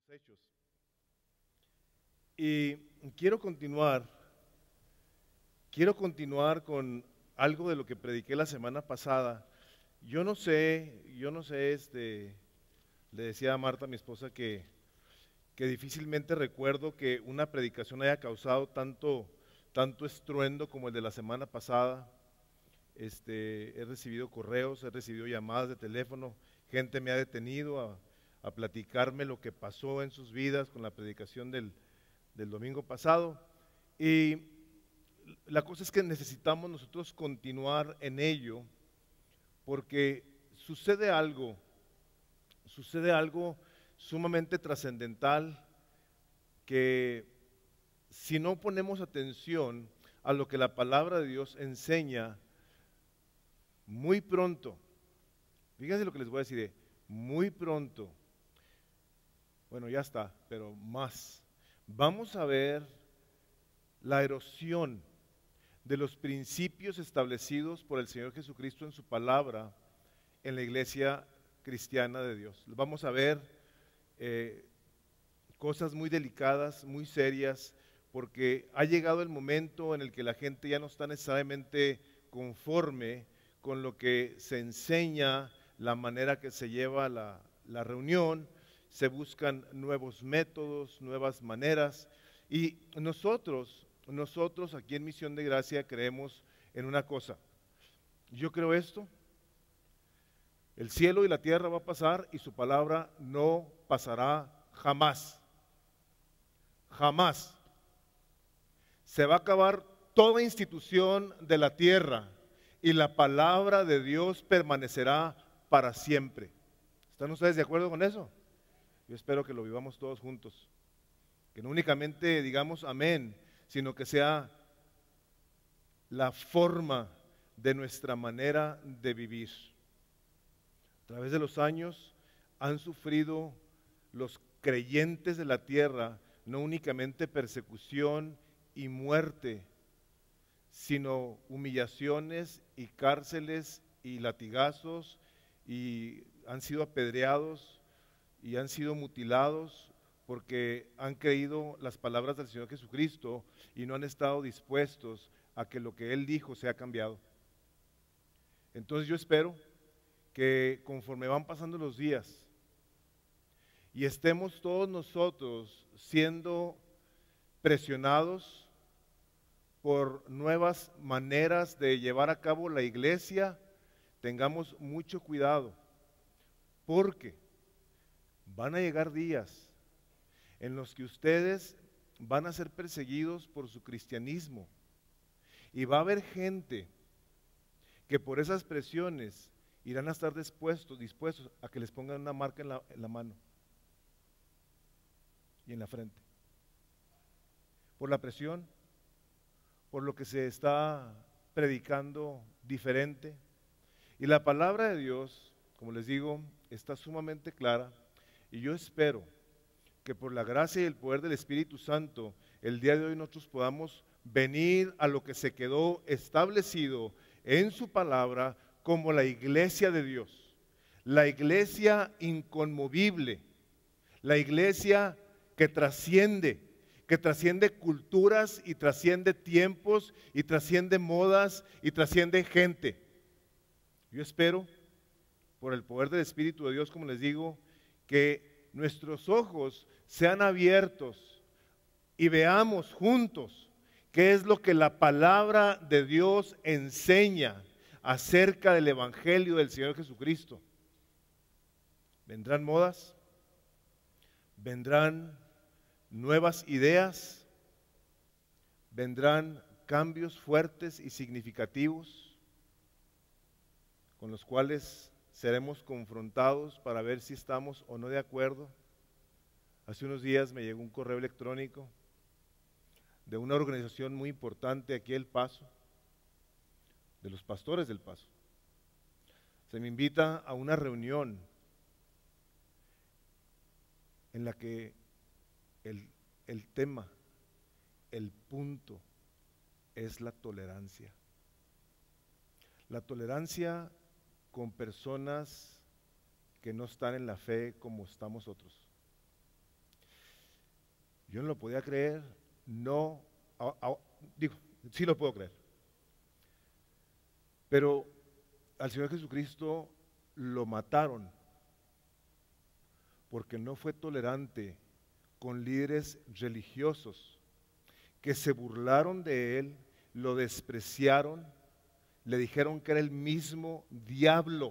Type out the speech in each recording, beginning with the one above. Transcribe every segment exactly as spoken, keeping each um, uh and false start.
Hechos. Y quiero continuar, quiero continuar con algo de lo que prediqué la semana pasada. Yo no sé, yo no sé, este, le decía a Marta, mi esposa, que, que difícilmente recuerdo que una predicación haya causado tanto, tanto estruendo como el de la semana pasada. Este, he recibido correos, he recibido llamadas de teléfono, gente me ha detenido a, a platicarme lo que pasó en sus vidas con la predicación del, del domingo pasado. Y la cosa es que necesitamos nosotros continuar en ello, porque sucede algo, sucede algo sumamente trascendental que si no ponemos atención a lo que la palabra de Dios enseña, muy pronto, fíjense lo que les voy a decir, eh, muy pronto, bueno ya está, pero más, vamos a ver la erosión de los principios establecidos por el Señor Jesucristo en su palabra en la iglesia cristiana de Dios. Vamos a ver eh, cosas muy delicadas, muy serias, porque ha llegado el momento en el que la gente ya no está necesariamente conforme con lo que se enseña, la manera que se lleva la, la reunión, se buscan nuevos métodos, nuevas maneras, y nosotros, nosotros aquí en Misión de Gracia creemos en una cosa. Yo creo esto, el cielo y la tierra va a pasar y su palabra no pasará jamás, jamás. Se va a acabar toda institución de la tierra y la palabra de Dios permanecerá para siempre. ¿Están ustedes de acuerdo con eso? Yo espero que lo vivamos todos juntos. Que no únicamente digamos amén, sino que sea la forma de nuestra manera de vivir. A través de los años han sufrido los creyentes de la tierra no únicamente persecución y muerte, sino humillaciones y cárceles y latigazos, y han sido apedreados y han sido mutilados porque han creído las palabras del Señor Jesucristo y no han estado dispuestos a que lo que Él dijo sea cambiado. Entonces yo espero que conforme van pasando los días y estemos todos nosotros siendo presionados por nuevas maneras de llevar a cabo la iglesia, tengamos mucho cuidado, porque van a llegar días en los que ustedes van a ser perseguidos por su cristianismo y va a haber gente que por esas presiones irán a estar dispuestos, dispuestos a que les pongan una marca en la, en la mano y en la frente, por la presión, por lo que se está predicando diferente. Y la palabra de Dios, como les digo, está sumamente clara, y yo espero que por la gracia y el poder del Espíritu Santo, el día de hoy nosotros podamos venir a lo que se quedó establecido en su palabra como la iglesia de Dios, la iglesia inconmovible, la iglesia que trasciende, que trasciende culturas y trasciende tiempos y trasciende modas y trasciende gente. Yo espero, por el poder del Espíritu de Dios, como les digo, que nuestros ojos sean abiertos y veamos juntos qué es lo que la palabra de Dios enseña acerca del Evangelio del Señor Jesucristo. ¿Vendrán modas? ¿Vendrán nuevas ideas? ¿Vendrán cambios fuertes y significativos con los cuales seremos confrontados para ver si estamos o no de acuerdo? Hace unos días me llegó un correo electrónico de una organización muy importante aquí en El Paso, de los pastores del Paso. Se me invita a una reunión en la que el, el tema, el punto es la tolerancia. La tolerancia con personas que no están en la fe como estamos otros. Yo no lo podía creer, no, a, a, digo, sí lo puedo creer. Pero al Señor Jesucristo lo mataron porque no fue tolerante con líderes religiosos que se burlaron de él, lo despreciaron, le dijeron que era el mismo diablo.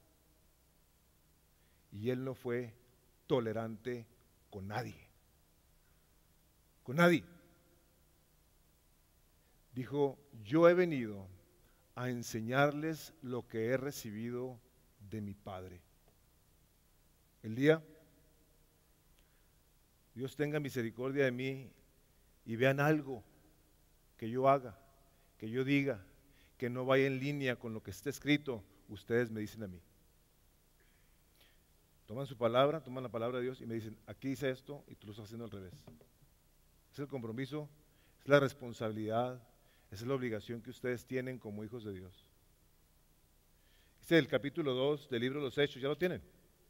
Y él no fue tolerante con nadie. Con nadie. Dijo, yo he venido a enseñarles lo que he recibido de mi Padre. El día Dios tenga misericordia de mí y vean algo que yo haga, que yo diga, que no vaya en línea con lo que está escrito, ustedes me dicen a mí. Toman su palabra, toman la palabra de Dios y me dicen, aquí dice esto y tú lo estás haciendo al revés. Es el compromiso, es la responsabilidad, esa es la obligación que ustedes tienen como hijos de Dios. Este es el capítulo dos del libro de los Hechos, ¿ya lo tienen?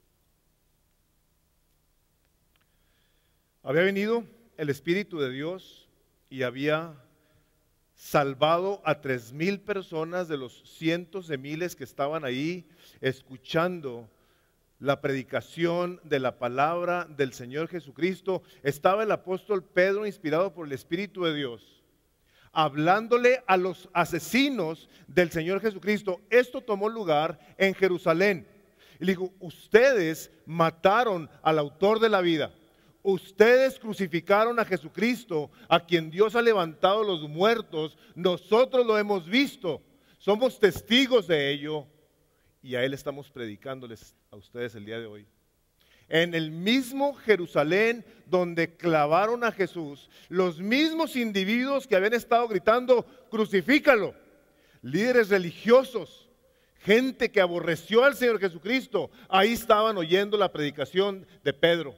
Había venido el Espíritu de Dios y había salvado a tres mil personas de los cientos de miles que estaban ahí escuchando la predicación de la palabra del Señor Jesucristo. Estaba el apóstol Pedro, inspirado por el Espíritu de Dios, hablándole a los asesinos del Señor Jesucristo. Esto tomó lugar en Jerusalén. Y le dijo, ustedes mataron al autor de la vida. Ustedes crucificaron a Jesucristo, a quien Dios ha levantado los muertos. Nosotros lo hemos visto. Somos testigos de ello. Y a Él estamos predicándoles a ustedes el día de hoy. En el mismo Jerusalén donde clavaron a Jesús, los mismos individuos que habían estado gritando, crucifícalo, líderes religiosos, gente que aborreció al Señor Jesucristo, ahí estaban oyendo la predicación de Pedro.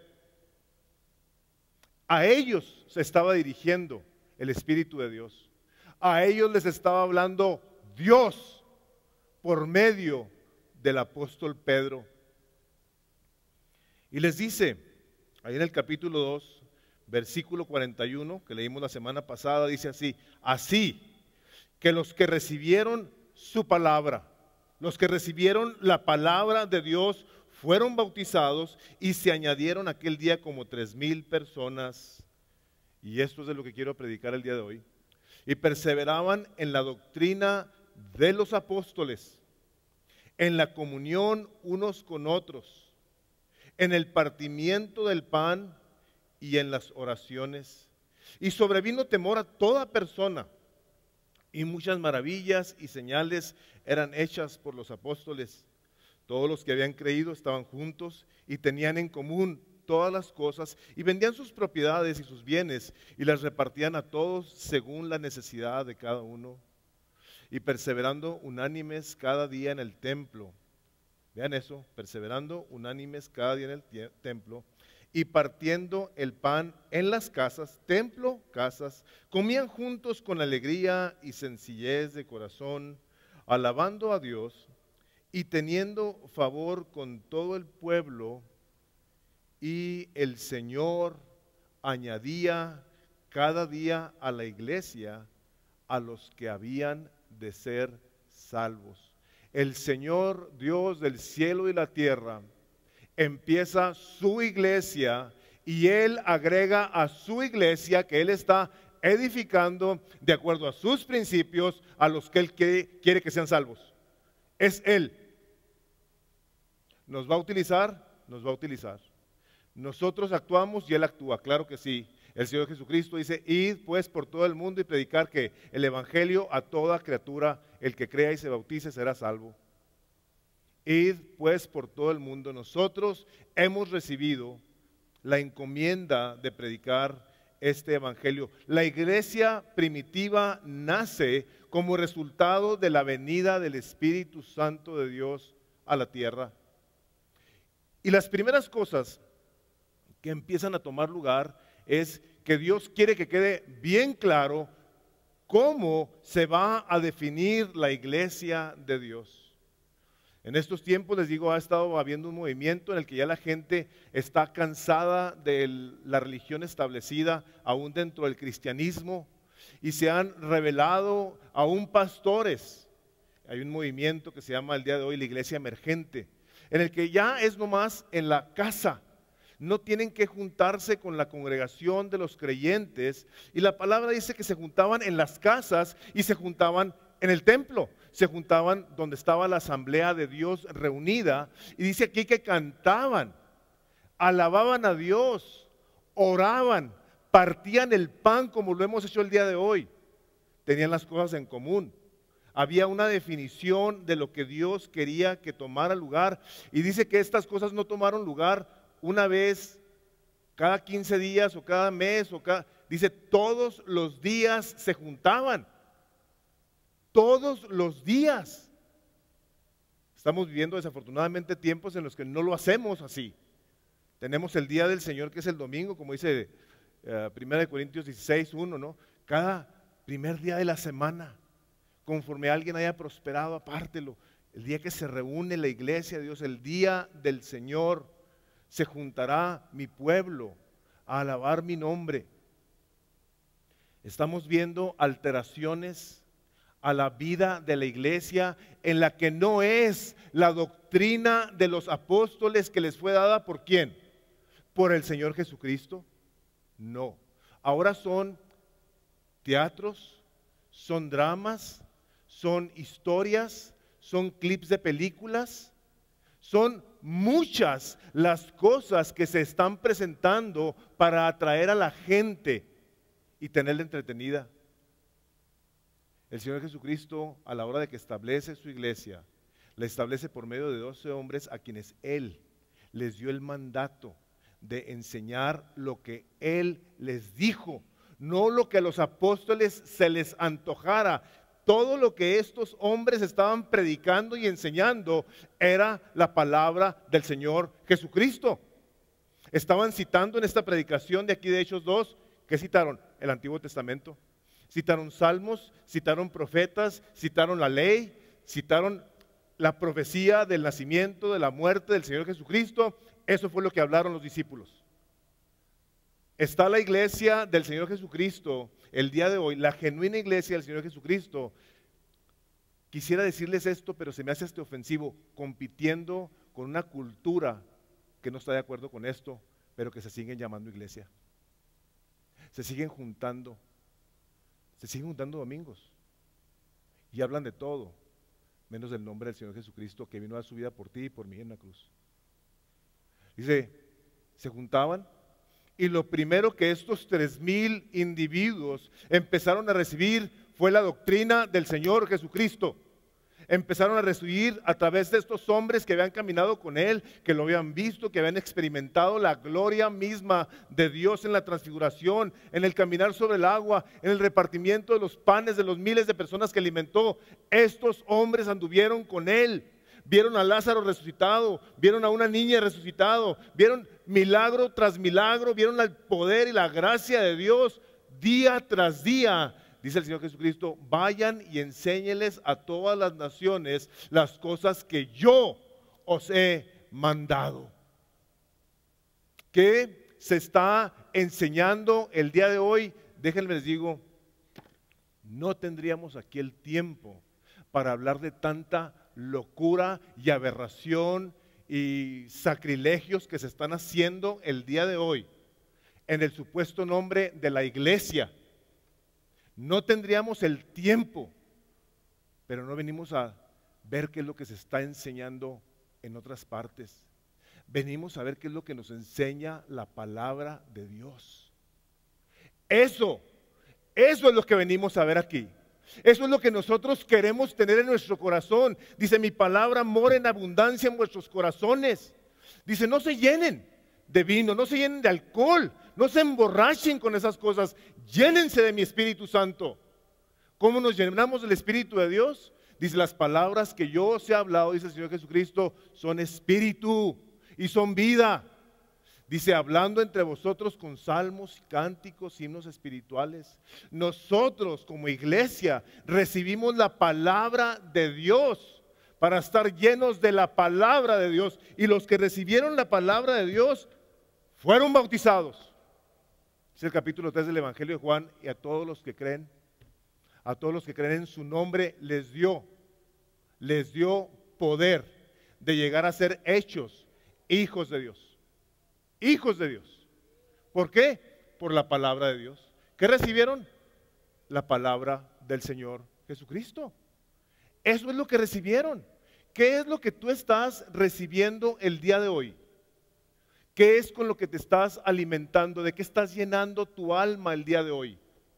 A ellos se estaba dirigiendo el Espíritu de Dios. A ellos les estaba hablando Dios por medio del apóstol Pedro. Y les dice, ahí en el capítulo dos, versículo cuarenta y uno, que leímos la semana pasada, dice así, así que los que recibieron su palabra, los que recibieron la palabra de Dios, fueron bautizados y se añadieron aquel día como tres mil personas. Y esto es de lo que quiero predicar el día de hoy. Y perseveraban en la doctrina de los apóstoles, en la comunión unos con otros, en el partimiento del pan y en las oraciones. Y sobrevino temor a toda persona, y muchas maravillas y señales eran hechas por los apóstoles. Todos los que habían creído estaban juntos y tenían en común todas las cosas, y vendían sus propiedades y sus bienes y las repartían a todos según la necesidad de cada uno. Y perseverando unánimes cada día en el templo, vean eso, perseverando unánimes cada día en el templo, y partiendo el pan en las casas, templo, casas, comían juntos con alegría y sencillez de corazón, alabando a Dios y teniendo favor con todo el pueblo. Y el Señor añadía cada día a la iglesia a los que habían de ser salvos. El Señor Dios del cielo y la tierra empieza su iglesia y Él agrega a su iglesia que Él está edificando de acuerdo a sus principios a los que Él quiere que sean salvos. Es Él. ¿Nos va a utilizar? Nos va a utilizar. Nosotros actuamos y Él actúa, claro que sí. El Señor Jesucristo dice, id pues por todo el mundo y predicar que el evangelio a toda criatura, el que crea y se bautice será salvo. Id pues por todo el mundo. Nosotros hemos recibido la encomienda de predicar este evangelio. La iglesia primitiva nace como resultado de la venida del Espíritu Santo de Dios a la tierra. Y las primeras cosas que empiezan a tomar lugar es que Dios quiere que quede bien claro cómo se va a definir la iglesia de Dios. En estos tiempos, les digo, ha estado habiendo un movimiento en el que ya la gente está cansada de la religión establecida aún dentro del cristianismo y se han revelado aún pastores. Hay un movimiento que se llama el día de hoy la Iglesia Emergente, en el que ya es nomás en la casa. No tienen que juntarse con la congregación de los creyentes, y la palabra dice que se juntaban en las casas y se juntaban en el templo, se juntaban donde estaba la asamblea de Dios reunida, y dice aquí que cantaban, alababan a Dios, oraban, partían el pan como lo hemos hecho el día de hoy, tenían las cosas en común. Había una definición de lo que Dios quería que tomara lugar, y dice que estas cosas no tomaron lugar una vez cada quince días o cada mes, o cada, dice todos los días se juntaban, todos los días. Estamos viviendo desafortunadamente tiempos en los que no lo hacemos así. Tenemos el día del Señor, que es el domingo, como dice uh, primera de Corintios dieciséis, uno, ¿no? Cada primer día de la semana, conforme alguien haya prosperado, apártelo. El día que se reúne la iglesia de Dios, el día del Señor, se juntará mi pueblo a alabar mi nombre. Estamos viendo alteraciones a la vida de la iglesia en la que no es la doctrina de los apóstoles que les fue dada ¿por quién? ¿Por el Señor Jesucristo? No. Ahora son teatros, son dramas, son historias, son clips de películas, son muchas las cosas que se están presentando para atraer a la gente y tenerla entretenida. El Señor Jesucristo, a la hora de que establece su iglesia, la establece por medio de doce hombres a quienes Él les dio el mandato de enseñar lo que Él les dijo, no lo que a los apóstoles se les antojara. Todo lo que estos hombres estaban predicando y enseñando era la palabra del Señor Jesucristo. Estaban citando en esta predicación de aquí de Hechos dos, ¿qué citaron? El Antiguo Testamento. Citaron salmos, citaron profetas, citaron la ley, citaron la profecía del nacimiento, de la muerte del Señor Jesucristo. Eso fue lo que hablaron los discípulos. Está la iglesia del Señor Jesucristo el día de hoy, la genuina iglesia del Señor Jesucristo. Quisiera decirles esto, pero se me hace este ofensivo, compitiendo con una cultura que no está de acuerdo con esto, pero que se siguen llamando iglesia. Se siguen juntando, se siguen juntando domingos y hablan de todo, menos del nombre del Señor Jesucristo que vino a dar su vida por ti y por mí en la cruz. Dice, se juntaban. Y lo primero que estos tres mil individuos empezaron a recibir fue la doctrina del Señor Jesucristo. Empezaron a recibir a través de estos hombres que habían caminado con Él, que lo habían visto, que habían experimentado la gloria misma de Dios en la transfiguración, en el caminar sobre el agua, en el repartimiento de los panes de los miles de personas que alimentó. Estos hombres anduvieron con Él. Vieron a Lázaro resucitado, vieron a una niña resucitado, vieron milagro tras milagro, vieron el poder y la gracia de Dios día tras día. Dice el Señor Jesucristo, vayan y enséñeles a todas las naciones las cosas que yo os he mandado. ¿Qué se está enseñando el día de hoy? Déjenme les digo, no tendríamos aquí el tiempo para hablar de tanta locura y aberración y sacrilegios que se están haciendo el día de hoy en el supuesto nombre de la iglesia. No tendríamos el tiempo, pero no venimos a ver qué es lo que se está enseñando en otras partes. Venimos a ver qué es lo que nos enseña la palabra de Dios. Eso, eso es lo que venimos a ver aquí. Eso es lo que nosotros queremos tener en nuestro corazón. Dice, mi palabra mora en abundancia en vuestros corazones. Dice, no se llenen de vino, no se llenen de alcohol, no se emborrachen con esas cosas. Llénense de mi Espíritu Santo. ¿Cómo nos llenamos del Espíritu de Dios? Dice, las palabras que yo os he hablado, dice el Señor Jesucristo, son espíritu y son vida. Dice, hablando entre vosotros con salmos, cánticos, himnos espirituales. Nosotros como iglesia recibimos la palabra de Dios para estar llenos de la palabra de Dios. Y los que recibieron la palabra de Dios fueron bautizados. Es el capítulo tres del Evangelio de Juan. Y a todos los que creen, a todos los que creen en su nombre, les dio, les dio poder de llegar a ser hechos hijos de Dios. Hijos de Dios. ¿Por qué? Por la palabra de Dios. ¿Qué recibieron? La palabra del Señor Jesucristo. Eso es lo que recibieron. ¿Qué es lo que tú estás recibiendo el día de hoy? ¿Qué es con lo que te estás alimentando? ¿De qué estás llenando tu alma el día de hoy?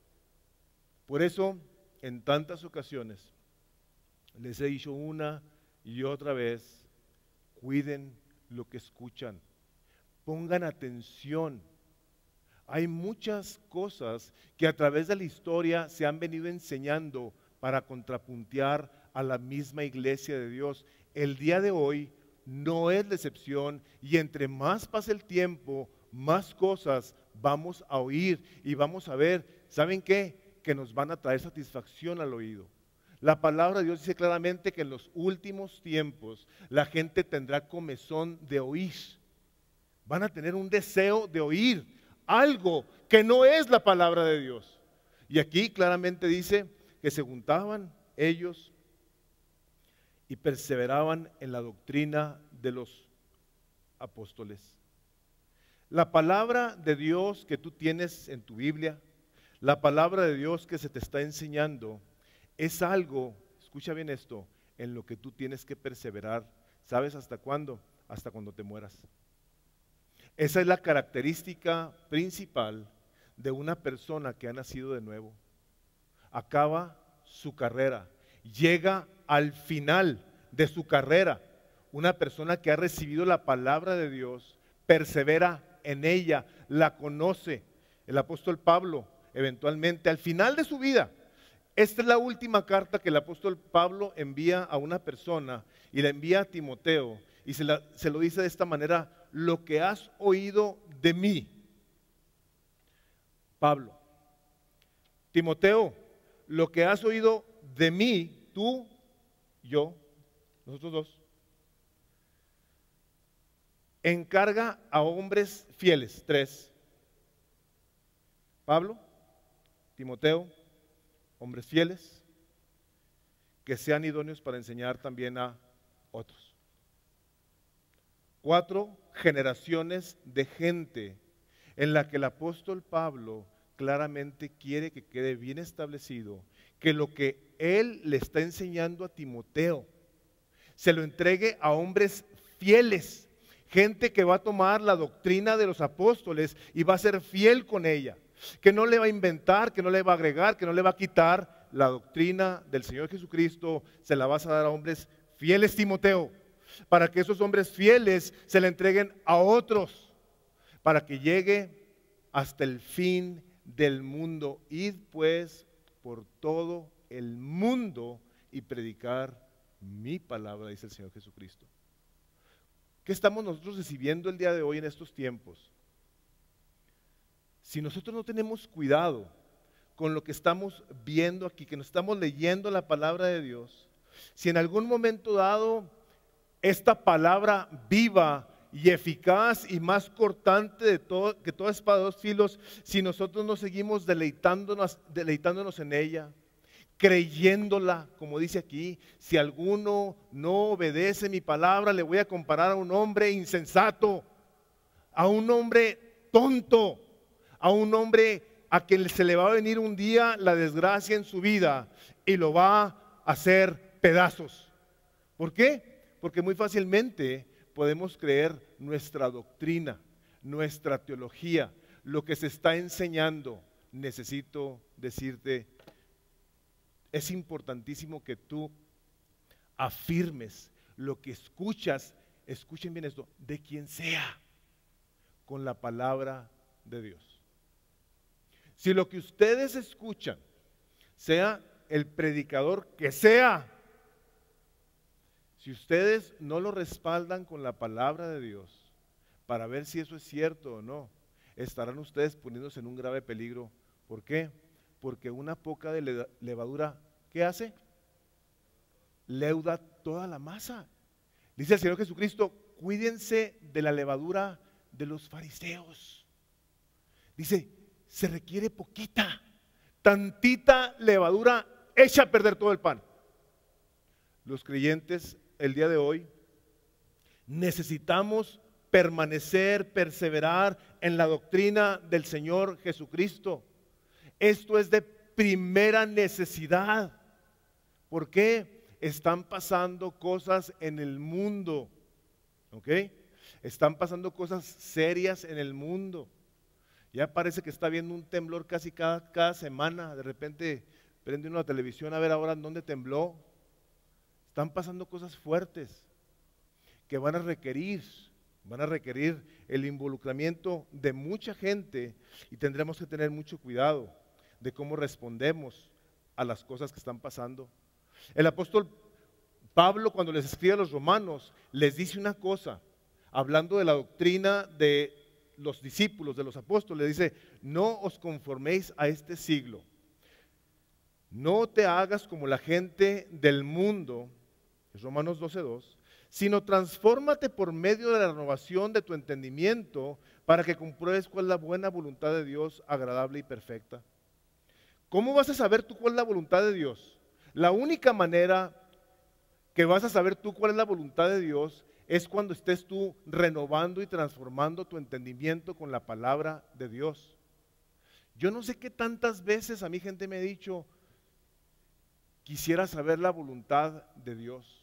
Por eso, en tantas ocasiones, les he dicho una y otra vez, cuiden lo que escuchan, pongan atención. Hay muchas cosas que a través de la historia se han venido enseñando para contrapuntear a la misma iglesia de Dios. El día de hoy no es la excepción, y entre más pase el tiempo, más cosas vamos a oír y vamos a ver. ¿Saben qué? Que nos van a traer satisfacción al oído. La palabra de Dios dice claramente que en los últimos tiempos la gente tendrá comezón de oír. Van a tener un deseo de oír algo que no es la palabra de Dios. Y aquí claramente dice que se juntaban ellos y perseveraban en la doctrina de los apóstoles. La palabra de Dios que tú tienes en tu Biblia, la palabra de Dios que se te está enseñando, es algo, escucha bien esto, en lo que tú tienes que perseverar. ¿Sabes hasta cuándo? Hasta cuando te mueras. Esa es la característica principal de una persona que ha nacido de nuevo. Acaba su carrera, llega al final de su carrera. Una persona que ha recibido la palabra de Dios, persevera en ella, la conoce. El apóstol Pablo, eventualmente, al final de su vida, esta es la última carta que el apóstol Pablo envía a una persona, y la envía a Timoteo, y se, la, se lo dice de esta manera: lo que has oído de mí. Pablo, Timoteo, lo que has oído de mí, tú, yo, nosotros dos, encarga a hombres fieles. Tres. Pablo, Timoteo, hombres fieles, que sean idóneos para enseñar también a otros. Cuatro generaciones de gente en la que el apóstol Pablo claramente quiere que quede bien establecido que lo que él le está enseñando a Timoteo se lo entregue a hombres fieles, gente que va a tomar la doctrina de los apóstoles y va a ser fiel con ella, que no le va a inventar, que no le va a agregar, que no le va a quitar la doctrina del Señor Jesucristo. Se la vas a dar a hombres fieles, Timoteo, para que esos hombres fieles se la entreguen a otros, para que llegue hasta el fin del mundo. Id pues por todo el mundo y predicar mi palabra, dice el Señor Jesucristo. ¿Qué estamos nosotros recibiendo el día de hoy en estos tiempos? Si nosotros no tenemos cuidado con lo que estamos viendo aquí, que nos estamos leyendo la palabra de Dios, si en algún momento dado esta palabra viva y eficaz y más cortante de todo, que toda espada de dos filos, si nosotros no seguimos deleitándonos, deleitándonos en ella, creyéndola, como dice aquí: si alguno no obedece mi palabra, le voy a comparar a un hombre insensato, a un hombre tonto, a un hombre a quien se le va a venir un día la desgracia en su vida y lo va a hacer pedazos. ¿Por qué? Porque muy fácilmente podemos creer nuestra doctrina, nuestra teología, lo que se está enseñando. Necesito decirte, es importantísimo que tú afirmes lo que escuchas, escuchen bien esto, de quien sea, con la palabra de Dios. Si lo que ustedes escuchan, sea el predicador que sea, si ustedes no lo respaldan con la palabra de Dios para ver si eso es cierto o no, estarán ustedes poniéndose en un grave peligro. ¿Por qué? Porque una poca de levadura, ¿qué hace? Leuda toda la masa. Dice el Señor Jesucristo, cuídense de la levadura de los fariseos. Dice, se requiere poquita, tantita levadura echa a perder todo el pan. Los creyentes el día de hoy necesitamos permanecer, perseverar en la doctrina del Señor Jesucristo. Esto es de primera necesidad. ¿Por qué? Están pasando cosas en el mundo, ¿ok? Están pasando cosas serias en el mundo. Ya parece que está habiendo un temblor casi cada, cada semana. De repente prende uno la televisión a ver ahora en dónde tembló. Están pasando cosas fuertes que van a requerir, van a requerir el involucramiento de mucha gente y tendremos que tener mucho cuidado de cómo respondemos a las cosas que están pasando. El apóstol Pablo, cuando les escribe a los romanos, les dice una cosa, hablando de la doctrina de los discípulos, de los apóstoles, dice, no os conforméis a este siglo, no te hagas como la gente del mundo, Romanos doce dos, sino transfórmate por medio de la renovación de tu entendimiento para que compruebes cuál es la buena voluntad de Dios, agradable y perfecta. ¿Cómo vas a saber tú cuál es la voluntad de Dios? La única manera que vas a saber tú cuál es la voluntad de Dios es cuando estés tú renovando y transformando tu entendimiento con la palabra de Dios. Yo no sé qué tantas veces a mi gente me ha dicho, quisiera saber la voluntad de Dios.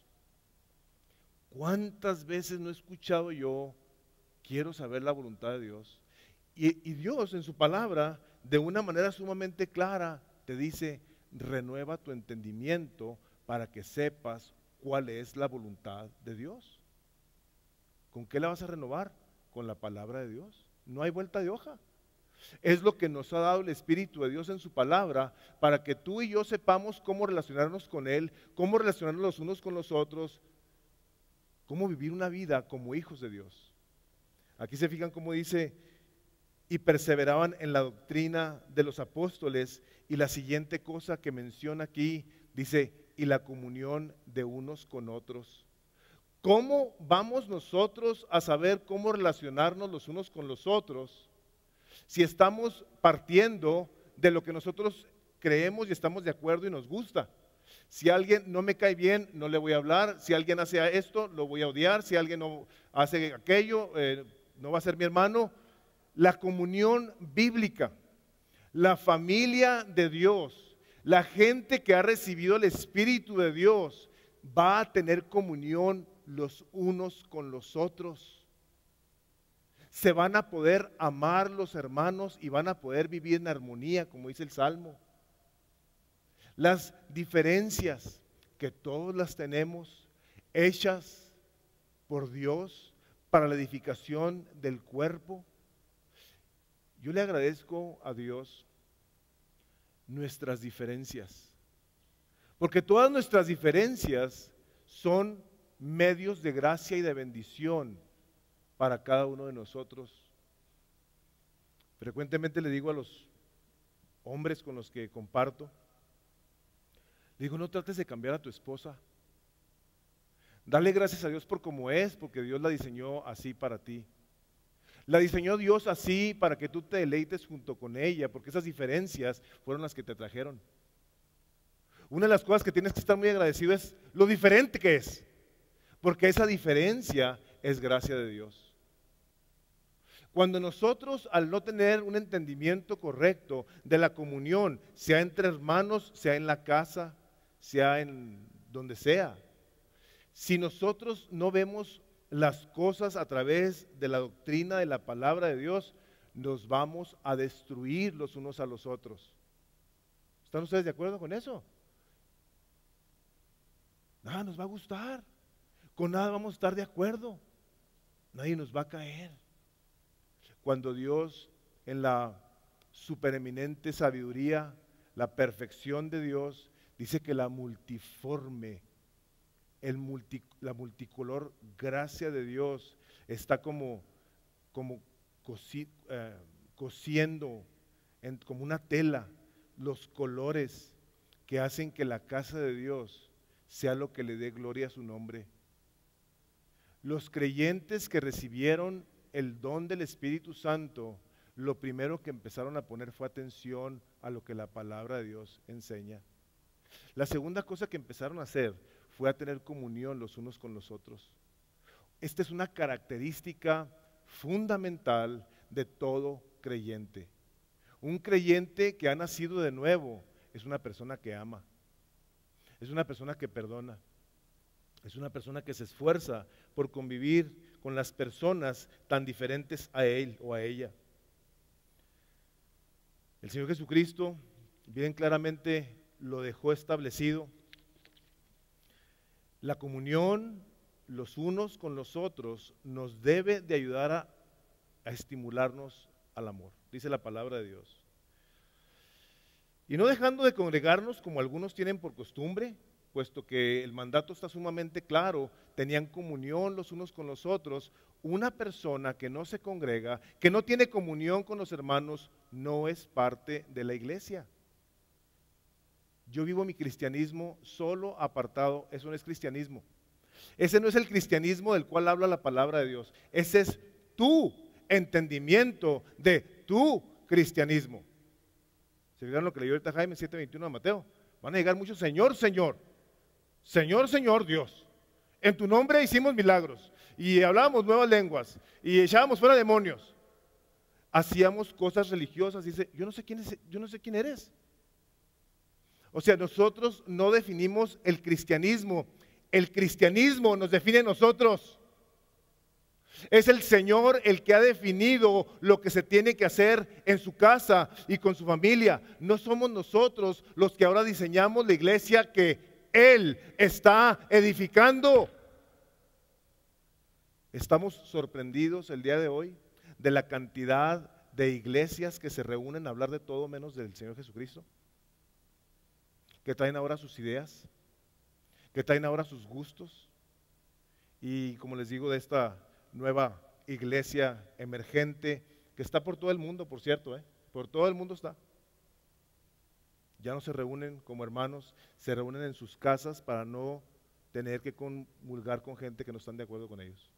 ¿Cuántas veces no he escuchado yo, quiero saber la voluntad de Dios? Y, y Dios en su palabra, de una manera sumamente clara, te dice, renueva tu entendimiento para que sepas cuál es la voluntad de Dios. ¿Con qué la vas a renovar? Con la palabra de Dios. No hay vuelta de hoja. Es lo que nos ha dado el Espíritu de Dios en su palabra para que tú y yo sepamos cómo relacionarnos con Él, cómo relacionarnos los unos con los otros, cómo vivir una vida como hijos de Dios. Aquí se fijan cómo dice, y perseveraban en la doctrina de los apóstoles, y la siguiente cosa que menciona aquí, dice, y la comunión de unos con otros. ¿Cómo vamos nosotros a saber cómo relacionarnos los unos con los otros si estamos partiendo de lo que nosotros creemos y estamos de acuerdo y nos gusta? Si alguien no me cae bien, no le voy a hablar. Si alguien hace esto, lo voy a odiar. Si alguien no hace aquello, eh, no va a ser mi hermano. La comunión bíblica, la familia de Dios, la gente que ha recibido el Espíritu de Dios, va a tener comunión los unos con los otros. Se van a poder amar los hermanos y van a poder vivir en armonía, como dice el Salmo. Las diferencias que todos las tenemos, hechas por Dios para la edificación del cuerpo. Yo le agradezco a Dios nuestras diferencias, porque todas nuestras diferencias son medios de gracia y de bendición para cada uno de nosotros. Frecuentemente le digo a los hombres con los que comparto, le digo, no trates de cambiar a tu esposa. Dale gracias a Dios por cómo es, porque Dios la diseñó así para ti. La diseñó Dios así para que tú te deleites junto con ella, porque esas diferencias fueron las que te trajeron. Una de las cosas que tienes que estar muy agradecido es lo diferente que es, porque esa diferencia es gracia de Dios. Cuando nosotros, al no tener un entendimiento correcto de la comunión, sea entre hermanos, sea en la casa, sea en donde sea, si nosotros no vemos las cosas a través de la doctrina de la palabra de Dios, nos vamos a destruir los unos a los otros. ¿Están ustedes de acuerdo con eso? Nada nos va a gustar, con nada vamos a estar de acuerdo, nadie nos va a caer. Cuando Dios, en la supereminente sabiduría, la perfección de Dios, dice que la multiforme, el multi, la multicolor gracia de Dios está como, como cosi, eh, cosiendo en, como una tela los colores que hacen que la casa de Dios sea lo que le dé gloria a su nombre. Los creyentes que recibieron el don del Espíritu Santo, lo primero que empezaron a poner fue atención a lo que la palabra de Dios enseña. La segunda cosa que empezaron a hacer fue a tener comunión los unos con los otros. Esta es una característica fundamental de todo creyente. Un creyente que ha nacido de nuevo es una persona que ama, es una persona que perdona, es una persona que se esfuerza por convivir con las personas tan diferentes a él o a ella. El Señor Jesucristo bien claramente lo dejó establecido. La comunión los unos con los otros nos debe de ayudar a, a estimularnos al amor, dice la palabra de Dios. Y no dejando de congregarnos como algunos tienen por costumbre, puesto que el mandato está sumamente claro, tenían comunión los unos con los otros. Una persona que no se congrega, que no tiene comunión con los hermanos, no es parte de la iglesia. Yo vivo mi cristianismo solo, apartado, eso no es cristianismo. Ese no es el cristianismo del cual habla la palabra de Dios. Ese es tu entendimiento de tu cristianismo. ¿Se fijaron lo que leyó ahorita Jaime siete veintiuno de Mateo? Van a llegar muchos, Señor, Señor, Señor, Señor Dios, en tu nombre hicimos milagros, y hablábamos nuevas lenguas, y echábamos fuera demonios, hacíamos cosas religiosas. Dice, yo no sé quién es, yo no sé quién eres. O sea, nosotros no definimos el cristianismo, el cristianismo nos define a nosotros. Es el Señor el que ha definido lo que se tiene que hacer en su casa y con su familia. No somos nosotros los que ahora diseñamos la iglesia que Él está edificando. Estamos sorprendidos el día de hoy de la cantidad de iglesias que se reúnen a hablar de todo menos del Señor Jesucristo, que traen ahora sus ideas, que traen ahora sus gustos, y como les digo, de esta nueva iglesia emergente que está por todo el mundo, por cierto, ¿eh? por todo el mundo está. Ya no se reúnen como hermanos, se reúnen en sus casas para no tener que comulgar con gente que no están de acuerdo con ellos.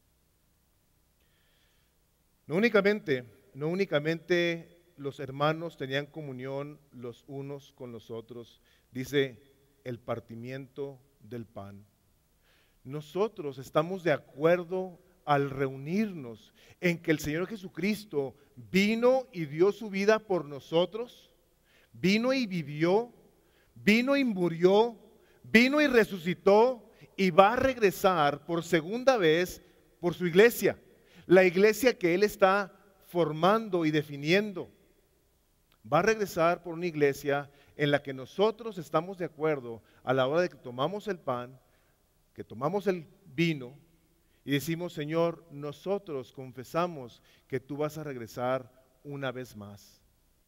No únicamente, no únicamente los hermanos tenían comunión los unos con los otros, dice el partimiento del pan. Nosotros estamos de acuerdo al reunirnos en que el Señor Jesucristo vino y dio su vida por nosotros, vino y vivió, vino y murió, vino y resucitó y va a regresar por segunda vez por su iglesia, la iglesia que Él está formando y definiendo. Va a regresar por una iglesia en la que nosotros estamos de acuerdo a la hora de que tomamos el pan, que tomamos el vino y decimos, Señor, nosotros confesamos que tú vas a regresar una vez más.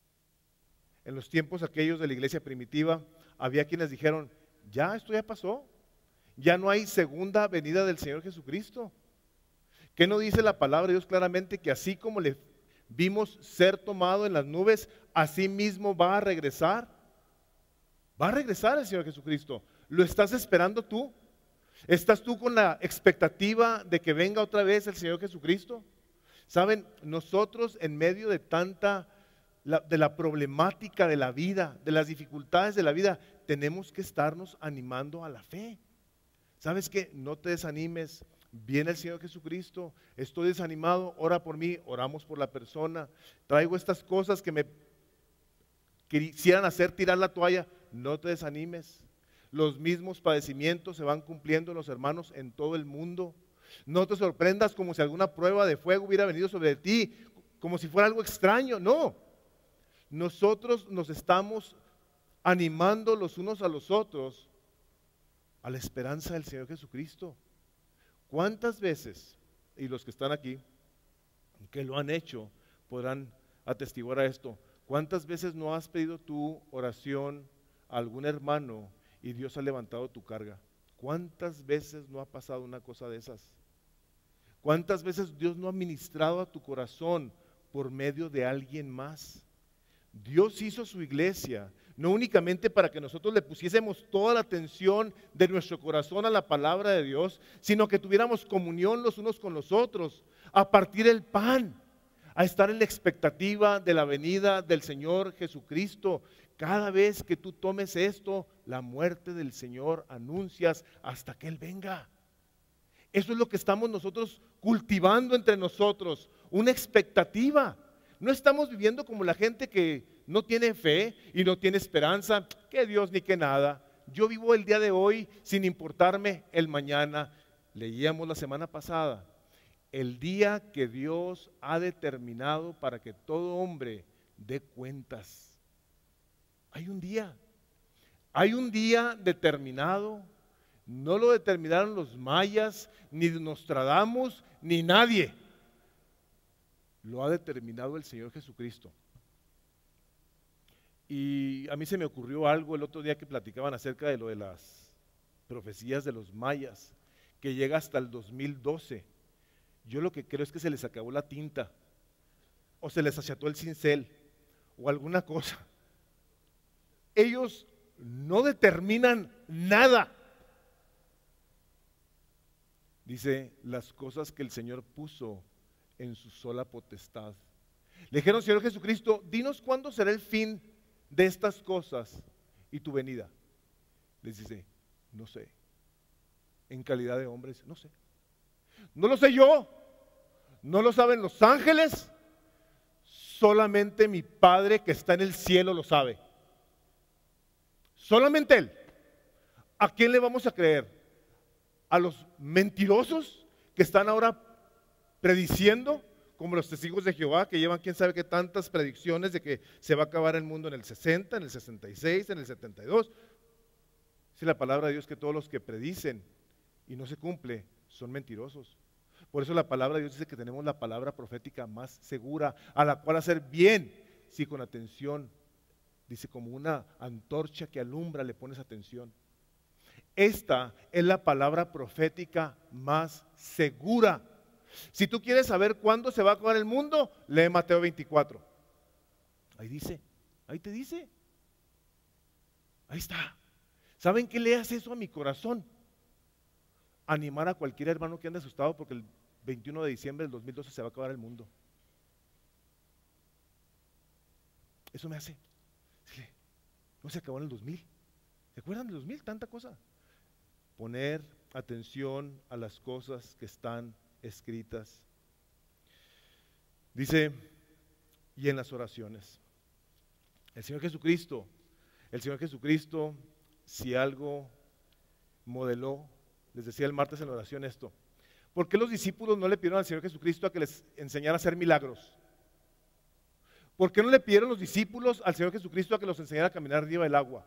En los tiempos aquellos de la iglesia primitiva, había quienes dijeron, ya esto ya pasó, ya no hay segunda venida del Señor Jesucristo. ¿Qué no dice la palabra de Dios claramente? Que así como le vimos ser tomado en las nubes, así mismo va a regresar. Va a regresar el Señor Jesucristo. ¿Lo estás esperando tú? ¿Estás tú con la expectativa de que venga otra vez el Señor Jesucristo? Saben, nosotros en medio de tanta, la, de la problemática de la vida, de las dificultades de la vida, tenemos que estarnos animando a la fe. ¿Sabes qué? No te desanimes. Viene el Señor Jesucristo, estoy desanimado, ora por mí, oramos por la persona. Traigo estas cosas que me quisieran hacer tirar la toalla, no te desanimes. Los mismos padecimientos se van cumpliendo los hermanos en todo el mundo. No te sorprendas como si alguna prueba de fuego hubiera venido sobre ti, como si fuera algo extraño. No, nosotros nos estamos animando los unos a los otros a la esperanza del Señor Jesucristo. ¿Cuántas veces, y los que están aquí, que lo han hecho, podrán atestiguar a esto, cuántas veces no has pedido tu oración a algún hermano y Dios ha levantado tu carga? ¿Cuántas veces no ha pasado una cosa de esas? ¿Cuántas veces Dios no ha ministrado a tu corazón por medio de alguien más? Dios hizo su iglesia no únicamente para que nosotros le pusiésemos toda la atención de nuestro corazón a la palabra de Dios, sino que tuviéramos comunión los unos con los otros, a partir el pan, a estar en la expectativa de la venida del Señor Jesucristo. Cada vez que tú tomes esto, la muerte del Señor anuncias hasta que Él venga. Eso es lo que estamos nosotros cultivando entre nosotros, una expectativa. No estamos viviendo como la gente que no tiene fe y no tiene esperanza, que Dios ni que nada. Yo vivo el día de hoy sin importarme el mañana. Leíamos la semana pasada, el día que Dios ha determinado para que todo hombre dé cuentas. Hay un día, hay un día determinado. No lo determinaron los mayas, ni Nostradamus, ni nadie. Lo ha determinado el Señor Jesucristo. Y a mí se me ocurrió algo el otro día que platicaban acerca de lo de las profecías de los mayas, que llega hasta el dos mil doce. Yo lo que creo es que se les acabó la tinta, o se les acható el cincel, o alguna cosa. Ellos no determinan nada. Dice, las cosas que el Señor puso en su sola potestad. Le dijeron, Señor Jesucristo, dinos cuándo será el fin de estas cosas y tu venida. Les dice, no sé. En calidad de hombres, no sé. No lo sé yo, no lo saben los ángeles, solamente mi Padre que está en el cielo lo sabe. Solamente Él. ¿A quién le vamos a creer? ¿A los mentirosos que están ahora prediciendo, como los testigos de Jehová, que llevan quién sabe qué tantas predicciones de que se va a acabar el mundo en el sesenta, en el sesenta y seis, en el setenta y dos? Dice la palabra de Dios que todos los que predicen y no se cumple son mentirosos. Por eso la palabra de Dios dice que tenemos la palabra profética más segura, a la cual hacer bien, si con atención, dice como una antorcha que alumbra le pones atención. Esta es la palabra profética más segura. Si tú quieres saber cuándo se va a acabar el mundo, lee Mateo veinticuatro. Ahí dice, ahí te dice. Ahí está. ¿Saben qué le hace eso a mi corazón? Animar a cualquier hermano que ande asustado porque el veintiuno de diciembre del dos mil doce se va a acabar el mundo. Eso me hace. No se acabó en el dos mil. ¿Se acuerdan del dos mil? Tanta cosa. Poner atención a las cosas que están escritas. Dice, y en las oraciones. El Señor Jesucristo, el Señor Jesucristo, si algo modeló, les decía el martes en la oración esto, ¿por qué los discípulos no le pidieron al Señor Jesucristo a que les enseñara a hacer milagros? ¿Por qué no le pidieron los discípulos al Señor Jesucristo a que los enseñara a caminar arriba del agua?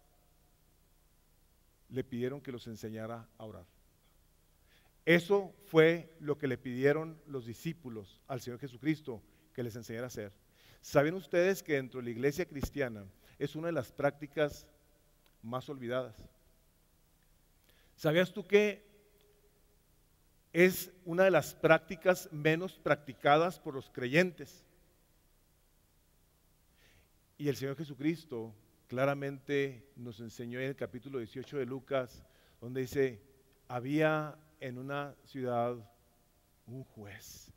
Le pidieron que los enseñara a orar. Eso fue lo que le pidieron los discípulos al Señor Jesucristo, que les enseñara a hacer. ¿Saben ustedes que dentro de la iglesia cristiana es una de las prácticas más olvidadas? ¿Sabías tú que es una de las prácticas menos practicadas por los creyentes? Y el Señor Jesucristo claramente nos enseñó en el capítulo dieciocho de Lucas, donde dice, había en una ciudad un juez.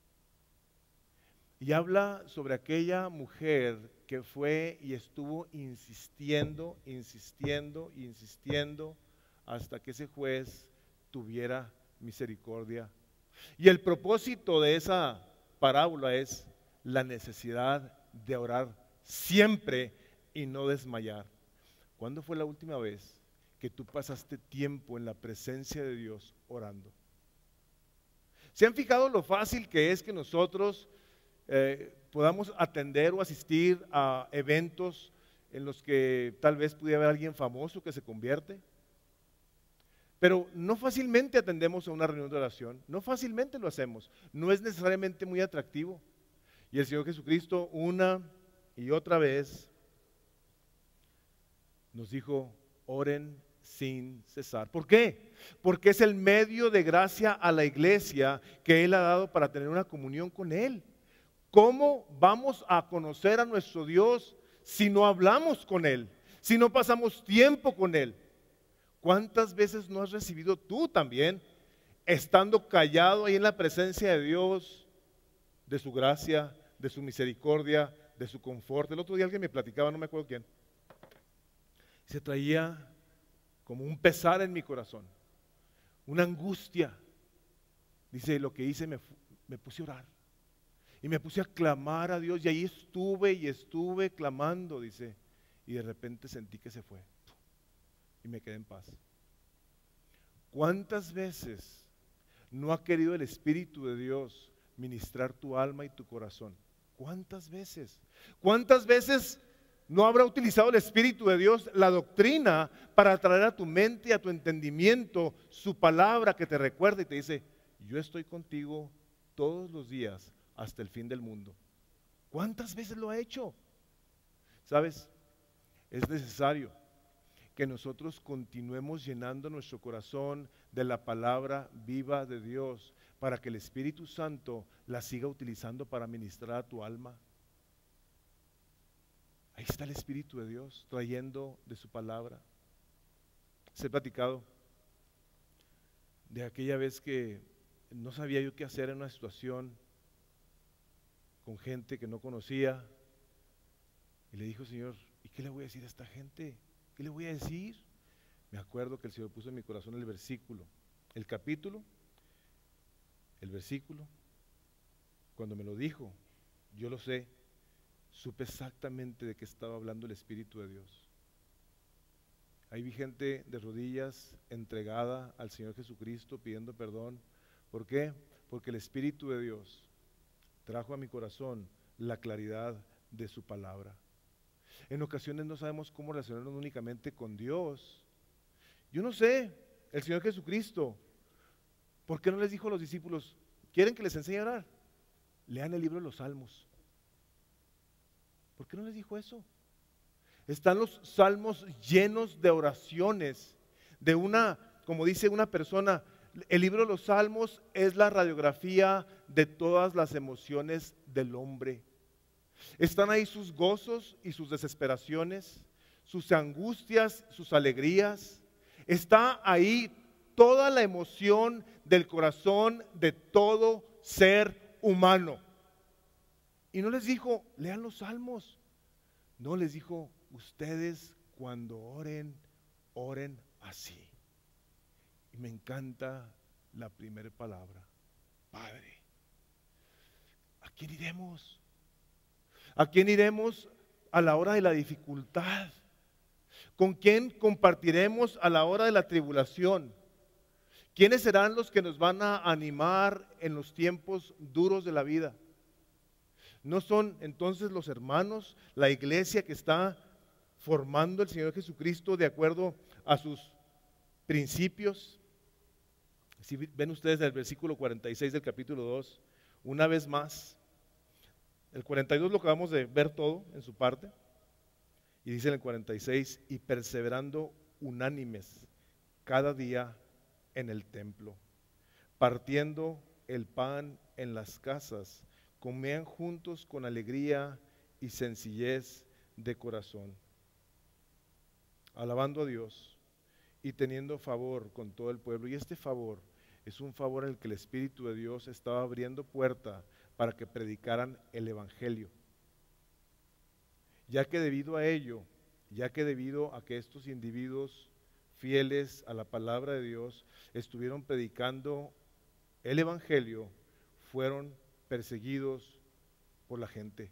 Y habla sobre aquella mujer que fue y estuvo insistiendo, insistiendo, insistiendo, hasta que ese juez tuviera misericordia. Y el propósito de esa parábola es la necesidad de orar siempre y no desmayar. ¿Cuándo fue la última vez que tú pasaste tiempo en la presencia de Dios orando? ¿Se han fijado lo fácil que es que nosotros eh, podamos atender o asistir a eventos en los que tal vez pudiera haber alguien famoso que se convierte? Pero no fácilmente atendemos a una reunión de oración, no fácilmente lo hacemos, no es necesariamente muy atractivo. Y el Señor Jesucristo una y otra vez nos dijo, oren sin cesar. ¿Por qué? Porque es el medio de gracia a la iglesia que Él ha dado para tener una comunión con Él. ¿Cómo vamos a conocer a nuestro Dios si no hablamos con Él, si no pasamos tiempo con Él? ¿Cuántas veces no has recibido tú también, estando callado ahí en la presencia de Dios, de su gracia, de su misericordia, de su confort? El otro día alguien me platicaba, no me acuerdo quién, se traía como un pesar en mi corazón, una angustia. Dice, lo que hice, me, me puse a orar y me puse a clamar a Dios, y ahí estuve y estuve clamando, dice, y de repente sentí que se fue y me quedé en paz. ¿Cuántas veces no ha querido el Espíritu de Dios ministrar tu alma y tu corazón? ¿Cuántas veces? ¿Cuántas veces no habrá utilizado el Espíritu de Dios la doctrina para traer a tu mente y a tu entendimiento su palabra que te recuerda y te dice, yo estoy contigo todos los días hasta el fin del mundo? ¿Cuántas veces lo ha hecho? ¿Sabes? Es necesario que nosotros continuemos llenando nuestro corazón de la palabra viva de Dios para que el Espíritu Santo la siga utilizando para ministrar a tu alma. Ahí está el Espíritu de Dios trayendo de su palabra. Se he platicado de aquella vez que no sabía yo qué hacer en una situación con gente que no conocía, y le dijo, Señor, ¿y qué le voy a decir a esta gente? ¿Qué le voy a decir? Me acuerdo que el Señor puso en mi corazón el versículo, el capítulo, el versículo. Cuando me lo dijo, yo lo sé, supe exactamente de qué estaba hablando el Espíritu de Dios. Ahí vi gente de rodillas entregada al Señor Jesucristo pidiendo perdón. ¿Por qué? Porque el Espíritu de Dios trajo a mi corazón la claridad de su palabra. En ocasiones no sabemos cómo relacionarnos únicamente con Dios. Yo no sé, el Señor Jesucristo, ¿por qué no les dijo a los discípulos, quieren que les enseñe a orar? Lean el libro de los Salmos. ¿Por qué no les dijo eso? Están los salmos llenos de oraciones, de una, como dice una persona, el libro de los Salmos es la radiografía de todas las emociones del hombre. Están ahí sus gozos y sus desesperaciones, sus angustias, sus alegrías. Está ahí toda la emoción del corazón de todo ser humano. Y no les dijo, lean los salmos. No, les dijo, ustedes cuando oren, oren así. Y me encanta la primera palabra, Padre. ¿A quién iremos? ¿A quién iremos a la hora de la dificultad? ¿Con quién compartiremos a la hora de la tribulación? ¿Quiénes serán los que nos van a animar en los tiempos duros de la vida? ¿No son entonces los hermanos, la iglesia que está formando el Señor Jesucristo de acuerdo a sus principios? Si ven ustedes el versículo cuarenta y seis del capítulo dos, una vez más, el cuarenta y dos lo acabamos de ver todo en su parte, y dice en el cuarenta y seis, y perseverando unánimes cada día en el templo, partiendo el pan en las casas, comían juntos con alegría y sencillez de corazón, alabando a Dios y teniendo favor con todo el pueblo. Y este favor es un favor en el que el Espíritu de Dios estaba abriendo puerta para que predicaran el Evangelio. Ya que debido a ello, ya que debido a que estos individuos fieles a la palabra de Dios estuvieron predicando el Evangelio, fueron perseguidos por la gente.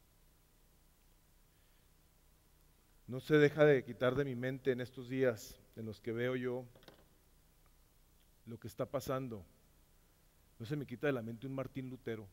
No se deja de quitar de mi mente en estos días en los que veo yo lo que está pasando. No se me quita de la mente un Martín Lutero.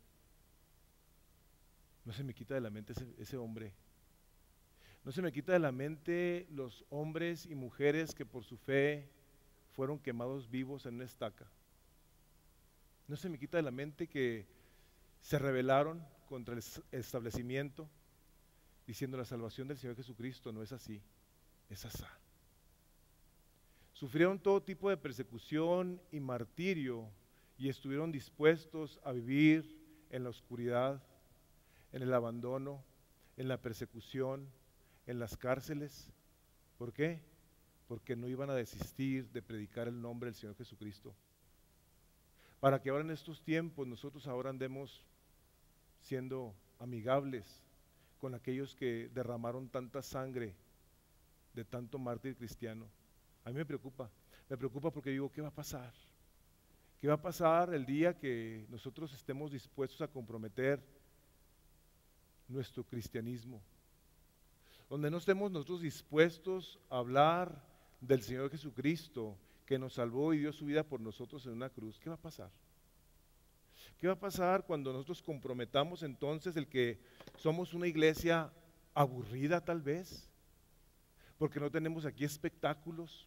No se me quita de la mente ese, ese hombre. No se me quita de la mente los hombres y mujeres que por su fe fueron quemados vivos en una estaca. No se me quita de la mente que se rebelaron contra el establecimiento, diciendo la salvación del Señor Jesucristo no es así, es asá. Sufrieron todo tipo de persecución y martirio y estuvieron dispuestos a vivir en la oscuridad, en el abandono, en la persecución, en las cárceles. ¿Por qué? Porque no iban a desistir de predicar el nombre del Señor Jesucristo. Para que ahora en estos tiempos nosotros ahora andemos siendo amigables con aquellos que derramaron tanta sangre de tanto mártir cristiano. A mí me preocupa, me preocupa porque digo, ¿qué va a pasar? ¿Qué va a pasar el día que nosotros estemos dispuestos a comprometer nuestro cristianismo? Donde no estemos nosotros dispuestos a hablar del Señor Jesucristo, que nos salvó y dio su vida por nosotros en una cruz. ¿Qué va a pasar? ¿Qué va a pasar cuando nosotros comprometamos entonces el que somos una iglesia aburrida tal vez? Porque no tenemos aquí espectáculos,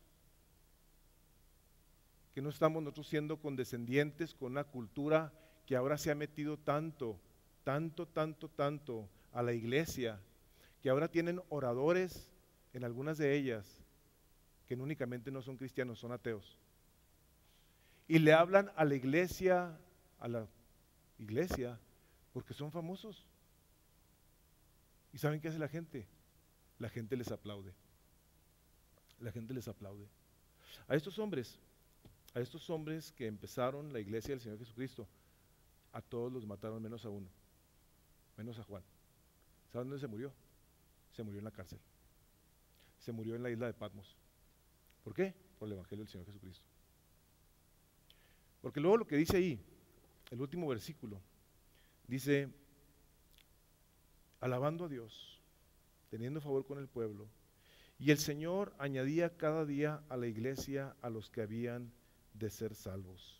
que no estamos nosotros siendo condescendientes con una cultura que ahora se ha metido tanto, tanto, tanto, tanto a la iglesia, que ahora tienen oradores en algunas de ellas que no únicamente no son cristianos, son ateos. Y le hablan a la iglesia, a la iglesia, porque son famosos. ¿Y saben qué hace la gente? La gente les aplaude. La gente les aplaude. A estos hombres, a estos hombres que empezaron la iglesia del Señor Jesucristo, a todos los mataron menos a uno, menos a Juan. ¿Saben dónde se murió? Se murió en la cárcel. Se murió en la isla de Patmos. ¿Por qué? Por el Evangelio del Señor Jesucristo. Porque luego lo que dice ahí, el último versículo, dice, alabando a Dios, teniendo favor con el pueblo, y el Señor añadía cada día a la iglesia a los que habían de ser salvos.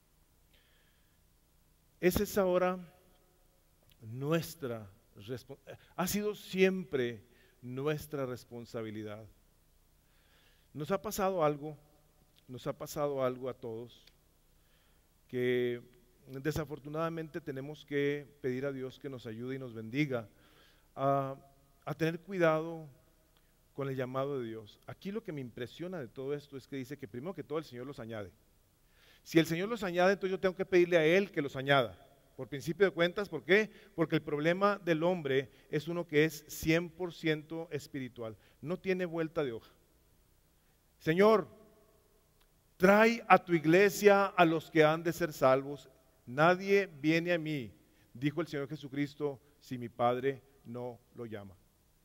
Esa es ahora nuestra responsabilidad, ha sido siempre nuestra responsabilidad. Nos ha pasado algo, nos ha pasado algo a todos, que desafortunadamente tenemos que pedir a Dios que nos ayude y nos bendiga a, a tener cuidado con el llamado de Dios. Aquí lo que me impresiona de todo esto es que dice que primero que todo el Señor los añade. Si el Señor los añade, entonces yo tengo que pedirle a Él que los añada. Por principio de cuentas, ¿por qué? Porque el problema del hombre es uno que es cien por ciento espiritual. No tiene vuelta de hoja. Señor, trae a tu iglesia a los que han de ser salvos. Nadie viene a mí, dijo el Señor Jesucristo, si mi Padre no lo llama.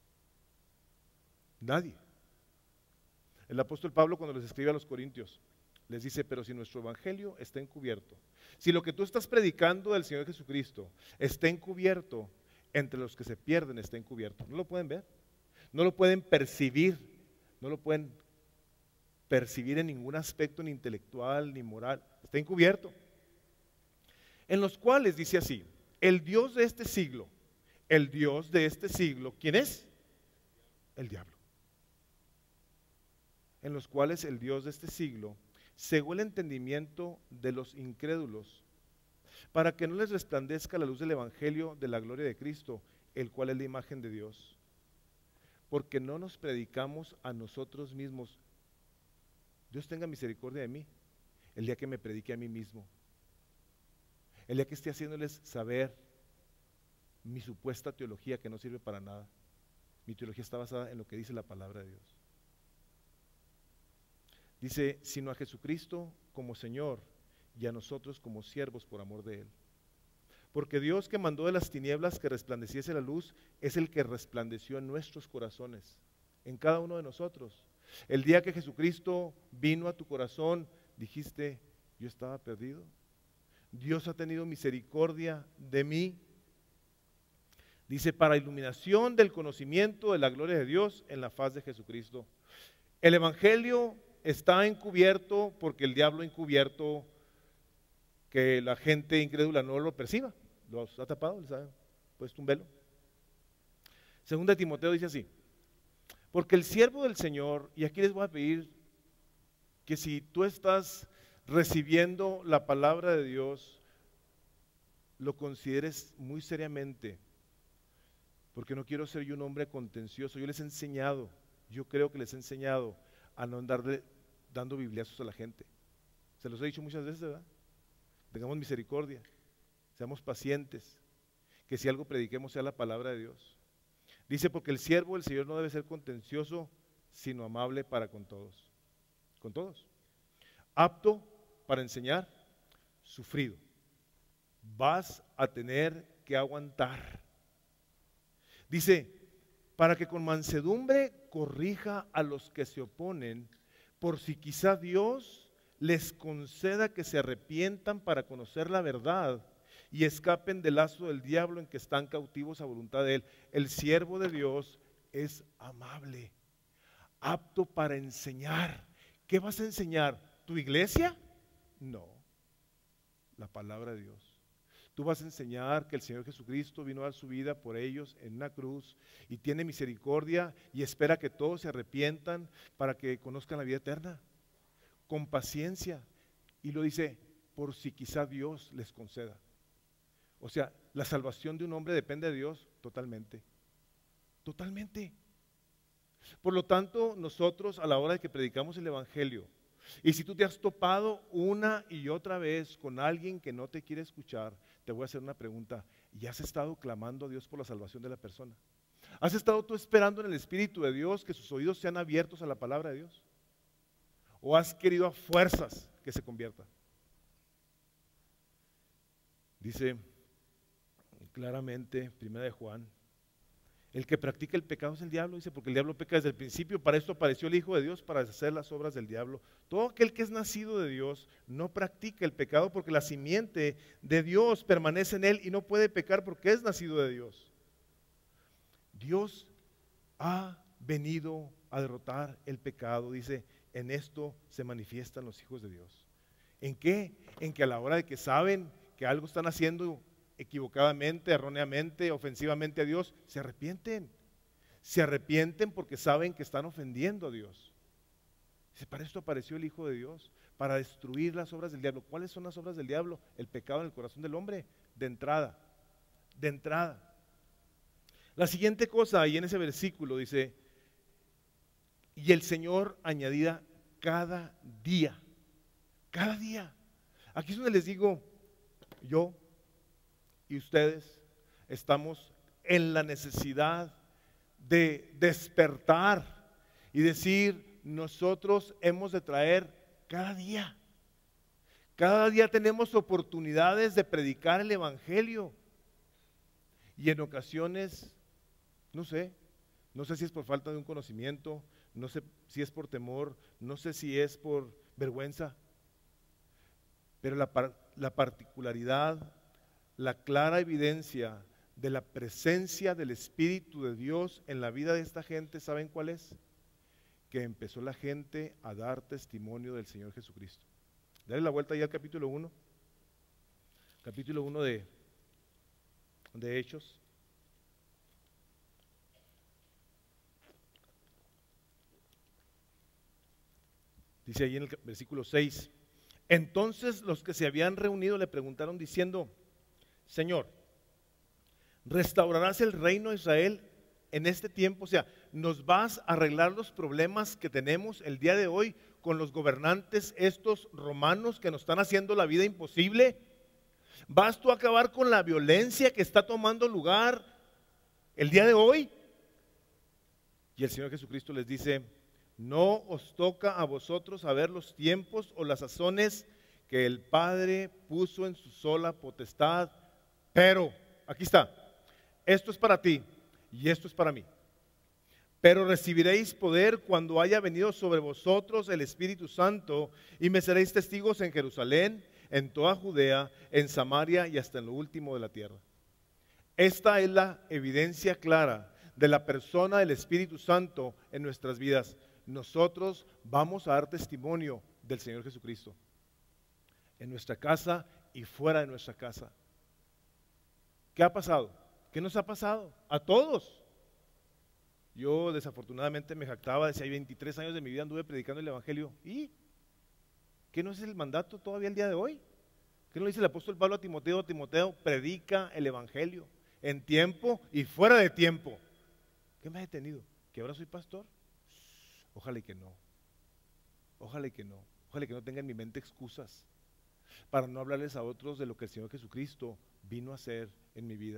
Nadie. El apóstol Pablo, cuando les escribe a los Corintios, les dice, pero si nuestro evangelio está encubierto, si lo que tú estás predicando del Señor Jesucristo está encubierto, entre los que se pierden está encubierto. ¿No lo pueden ver? No lo pueden percibir, no lo pueden percibir en ningún aspecto ni intelectual ni moral, está encubierto. En los cuales dice así, el Dios de este siglo, el Dios de este siglo, ¿quién es? El diablo. En los cuales el Dios de este siglo cegó el entendimiento de los incrédulos, para que no les resplandezca la luz del evangelio de la gloria de Cristo, el cual es la imagen de Dios. Porque no nos predicamos a nosotros mismos. Dios tenga misericordia de mí el día que me predique a mí mismo, el día que esté haciéndoles saber mi supuesta teología que no sirve para nada. Mi teología está basada en lo que dice la palabra de Dios. Dice, sino a Jesucristo como Señor y a nosotros como siervos por amor de Él. Porque Dios, que mandó de las tinieblas que resplandeciese la luz, es el que resplandeció en nuestros corazones, en cada uno de nosotros. El día que Jesucristo vino a tu corazón, dijiste, yo estaba perdido. Dios ha tenido misericordia de mí. Dice, para iluminación del conocimiento de la gloria de Dios en la faz de Jesucristo. El evangelio está encubierto porque el diablo ha encubierto que la gente incrédula no lo perciba. Los ha tapado, les ha puesto un velo. Segunda de Timoteo dice así, porque el siervo del Señor, y aquí les voy a pedir que si tú estás recibiendo la palabra de Dios, lo consideres muy seriamente, porque no quiero ser yo un hombre contencioso. Yo les he enseñado, yo creo que les he enseñado a no andar de, dando bibliazos a la gente. Se los he dicho muchas veces, ¿verdad? Tengamos misericordia, seamos pacientes, que si algo prediquemos sea la palabra de Dios. Dice, porque el siervo del Señor no debe ser contencioso, sino amable para con todos. Con todos. Apto para enseñar, sufrido. Vas a tener que aguantar. Dice, para que con mansedumbre corrija a los que se oponen, por si quizá Dios les conceda que se arrepientan para conocer la verdad y escapen del lazo del diablo en que están cautivos a voluntad de él. El siervo de Dios es amable, apto para enseñar. ¿Qué vas a enseñar? ¿Tu iglesia? No, la palabra de Dios. Tú vas a enseñar que el Señor Jesucristo vino a dar su vida por ellos en una cruz y tiene misericordia y espera que todos se arrepientan para que conozcan la vida eterna. Con paciencia. Y lo dice, por si quizá Dios les conceda. O sea, la salvación de un hombre depende de Dios totalmente. Totalmente. Por lo tanto, nosotros a la hora de que predicamos el Evangelio, y si tú te has topado una y otra vez con alguien que no te quiere escuchar, te voy a hacer una pregunta. ¿Y has estado clamando a Dios por la salvación de la persona? ¿Has estado tú esperando en el Espíritu de Dios que sus oídos sean abiertos a la palabra de Dios? ¿O has querido a fuerzas que se convierta? Dice claramente, primera de Juan, el que practica el pecado es el diablo, dice, porque el diablo peca desde el principio. Para esto apareció el Hijo de Dios, para deshacer las obras del diablo. Todo aquel que es nacido de Dios no practica el pecado, porque la simiente de Dios permanece en él y no puede pecar porque es nacido de Dios. Dios ha venido a derrotar el pecado, dice, en esto se manifiestan los hijos de Dios. ¿En qué? En que a la hora de que saben que algo están haciendo equivocadamente, erróneamente, ofensivamente a Dios, se arrepienten. Se arrepienten porque saben que están ofendiendo a Dios. Dice, para esto apareció el Hijo de Dios, para destruir las obras del diablo. ¿Cuáles son las obras del diablo? El pecado en el corazón del hombre, de entrada, de entrada. La siguiente cosa ahí en ese versículo dice, y el Señor añadía cada día, cada día. Aquí es donde les digo, yo y ustedes estamos en la necesidad de despertar y decir, nosotros hemos de traer cada día. Cada día tenemos oportunidades de predicar el Evangelio. Y en ocasiones, no sé, no sé si es por falta de un conocimiento, no sé si es por temor, no sé si es por vergüenza, pero la, par- la particularidad, la clara evidencia de la presencia del Espíritu de Dios en la vida de esta gente, ¿saben cuál es? Que empezó la gente a dar testimonio del Señor Jesucristo. Dale la vuelta ya al capítulo uno, capítulo uno de, de Hechos. Dice ahí en el versículo seis, entonces los que se habían reunido le preguntaron diciendo, Señor, ¿restaurarás el reino de Israel en este tiempo? O sea, ¿nos vas a arreglar los problemas que tenemos el día de hoy con los gobernantes estos romanos que nos están haciendo la vida imposible? ¿Vas tú a acabar con la violencia que está tomando lugar el día de hoy? Y el Señor Jesucristo les dice, no os toca a vosotros saber los tiempos o las sazones que el Padre puso en su sola potestad, pero, aquí está, esto es para ti y esto es para mí. Pero recibiréis poder cuando haya venido sobre vosotros el Espíritu Santo y me seréis testigos en Jerusalén, en toda Judea, en Samaria y hasta en lo último de la tierra. Esta es la evidencia clara de la persona del Espíritu Santo en nuestras vidas. Nosotros vamos a dar testimonio del Señor Jesucristo en nuestra casa y fuera de nuestra casa. ¿Qué ha pasado? ¿Qué nos ha pasado? A todos. Yo desafortunadamente me jactaba, decía, veintitrés años de mi vida anduve predicando el Evangelio. ¿Y qué no es el mandato todavía el día de hoy? ¿Qué no le dice el apóstol Pablo a Timoteo? Timoteo, predica el Evangelio en tiempo y fuera de tiempo. ¿Qué me ha detenido? ¿Que ahora soy pastor? Ojalá y que no. Ojalá y que no. Ojalá y que no tenga en mi mente excusas para no hablarles a otros de lo que el Señor Jesucristo vino a hacer en mi vida.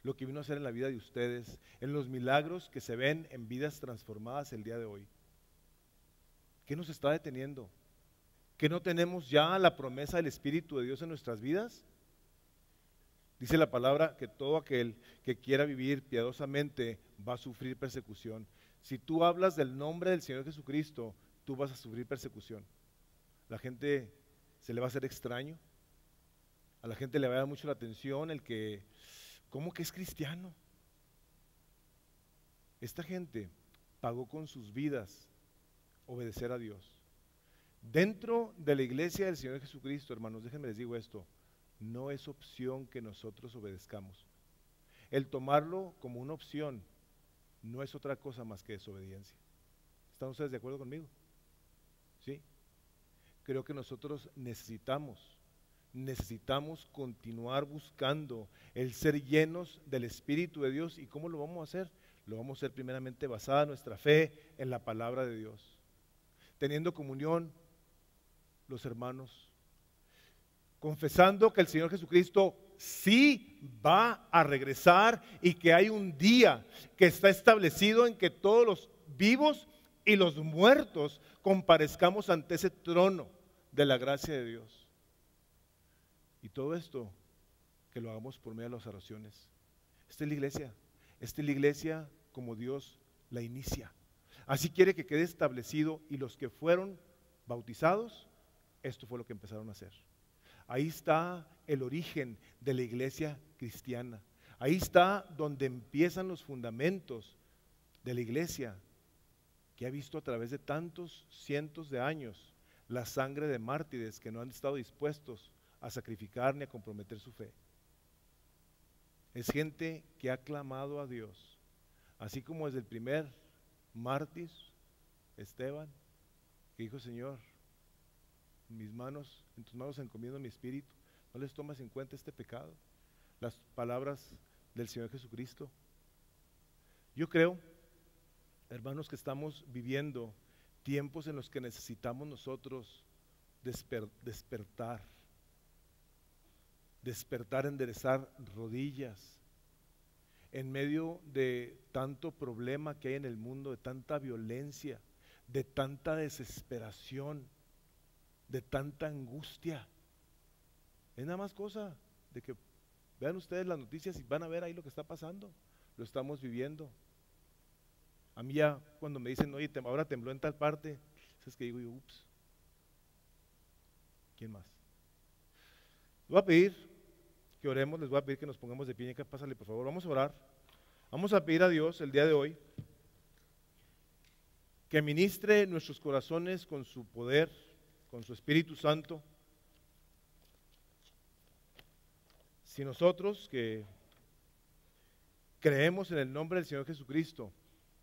lo que vino a hacer en la vida de ustedes, en los milagros que se ven en vidas transformadas el día de hoy. ¿Qué nos está deteniendo? ¿Que no tenemos ya la promesa del Espíritu de Dios en nuestras vidas? Dice la palabra que todo aquel que quiera vivir piadosamente va a sufrir persecución. Si tú hablas del nombre del Señor Jesucristo, tú vas a sufrir persecución. La gente se le va a hacer extraño, a la gente le va a dar mucho la atención el que, ¿cómo que es cristiano? Esta gente pagó con sus vidas obedecer a Dios. Dentro de la iglesia del Señor Jesucristo, hermanos, déjenme les digo esto, no es opción que nosotros obedezcamos. El tomarlo como una opción no es otra cosa más que desobediencia. ¿Están ustedes de acuerdo conmigo? ¿Sí? Creo que nosotros necesitamos, necesitamos continuar buscando el ser llenos del Espíritu de Dios. ¿Y cómo lo vamos a hacer? Lo vamos a hacer primeramente basada nuestra fe en la palabra de Dios, teniendo comunión los hermanos, confesando que el Señor Jesucristo sí va a regresar y que hay un día que está establecido en que todos los vivos y los muertos comparezcamos ante ese trono de la gracia de Dios. Y todo esto que lo hagamos por medio de las oraciones. Esta es la iglesia, esta es la iglesia como Dios la inicia. Así quiere que quede establecido, y los que fueron bautizados, esto fue lo que empezaron a hacer. Ahí está el origen de la iglesia cristiana. Ahí está donde empiezan los fundamentos de la iglesia, que ha visto a través de tantos cientos de años la sangre de mártires que no han estado dispuestos a sacrificar ni a comprometer su fe. Es gente que ha clamado a Dios, así como desde el primer mártir, Esteban, que dijo: Señor, en mis manos, en tus manos encomiendo mi espíritu, no les tomas en cuenta este pecado. Las palabras del Señor Jesucristo. Yo creo, hermanos, que estamos viviendo tiempos en los que necesitamos nosotros desper, despertar, despertar, enderezar rodillas, en medio de tanto problema que hay en el mundo, de tanta violencia, de tanta desesperación, de tanta angustia. Es nada más cosa de que vean ustedes las noticias y van a ver ahí lo que está pasando. Lo estamos viviendo. A mí ya cuando me dicen, oye, ahora tembló en tal parte, es que digo yo, ups, ¿quién más? Les voy a pedir que oremos, les voy a pedir que nos pongamos de pie. Pásale por favor, vamos a orar. Vamos a pedir a Dios el día de hoy que ministre nuestros corazones con su poder, con su Espíritu Santo. Si nosotros que creemos en el nombre del Señor Jesucristo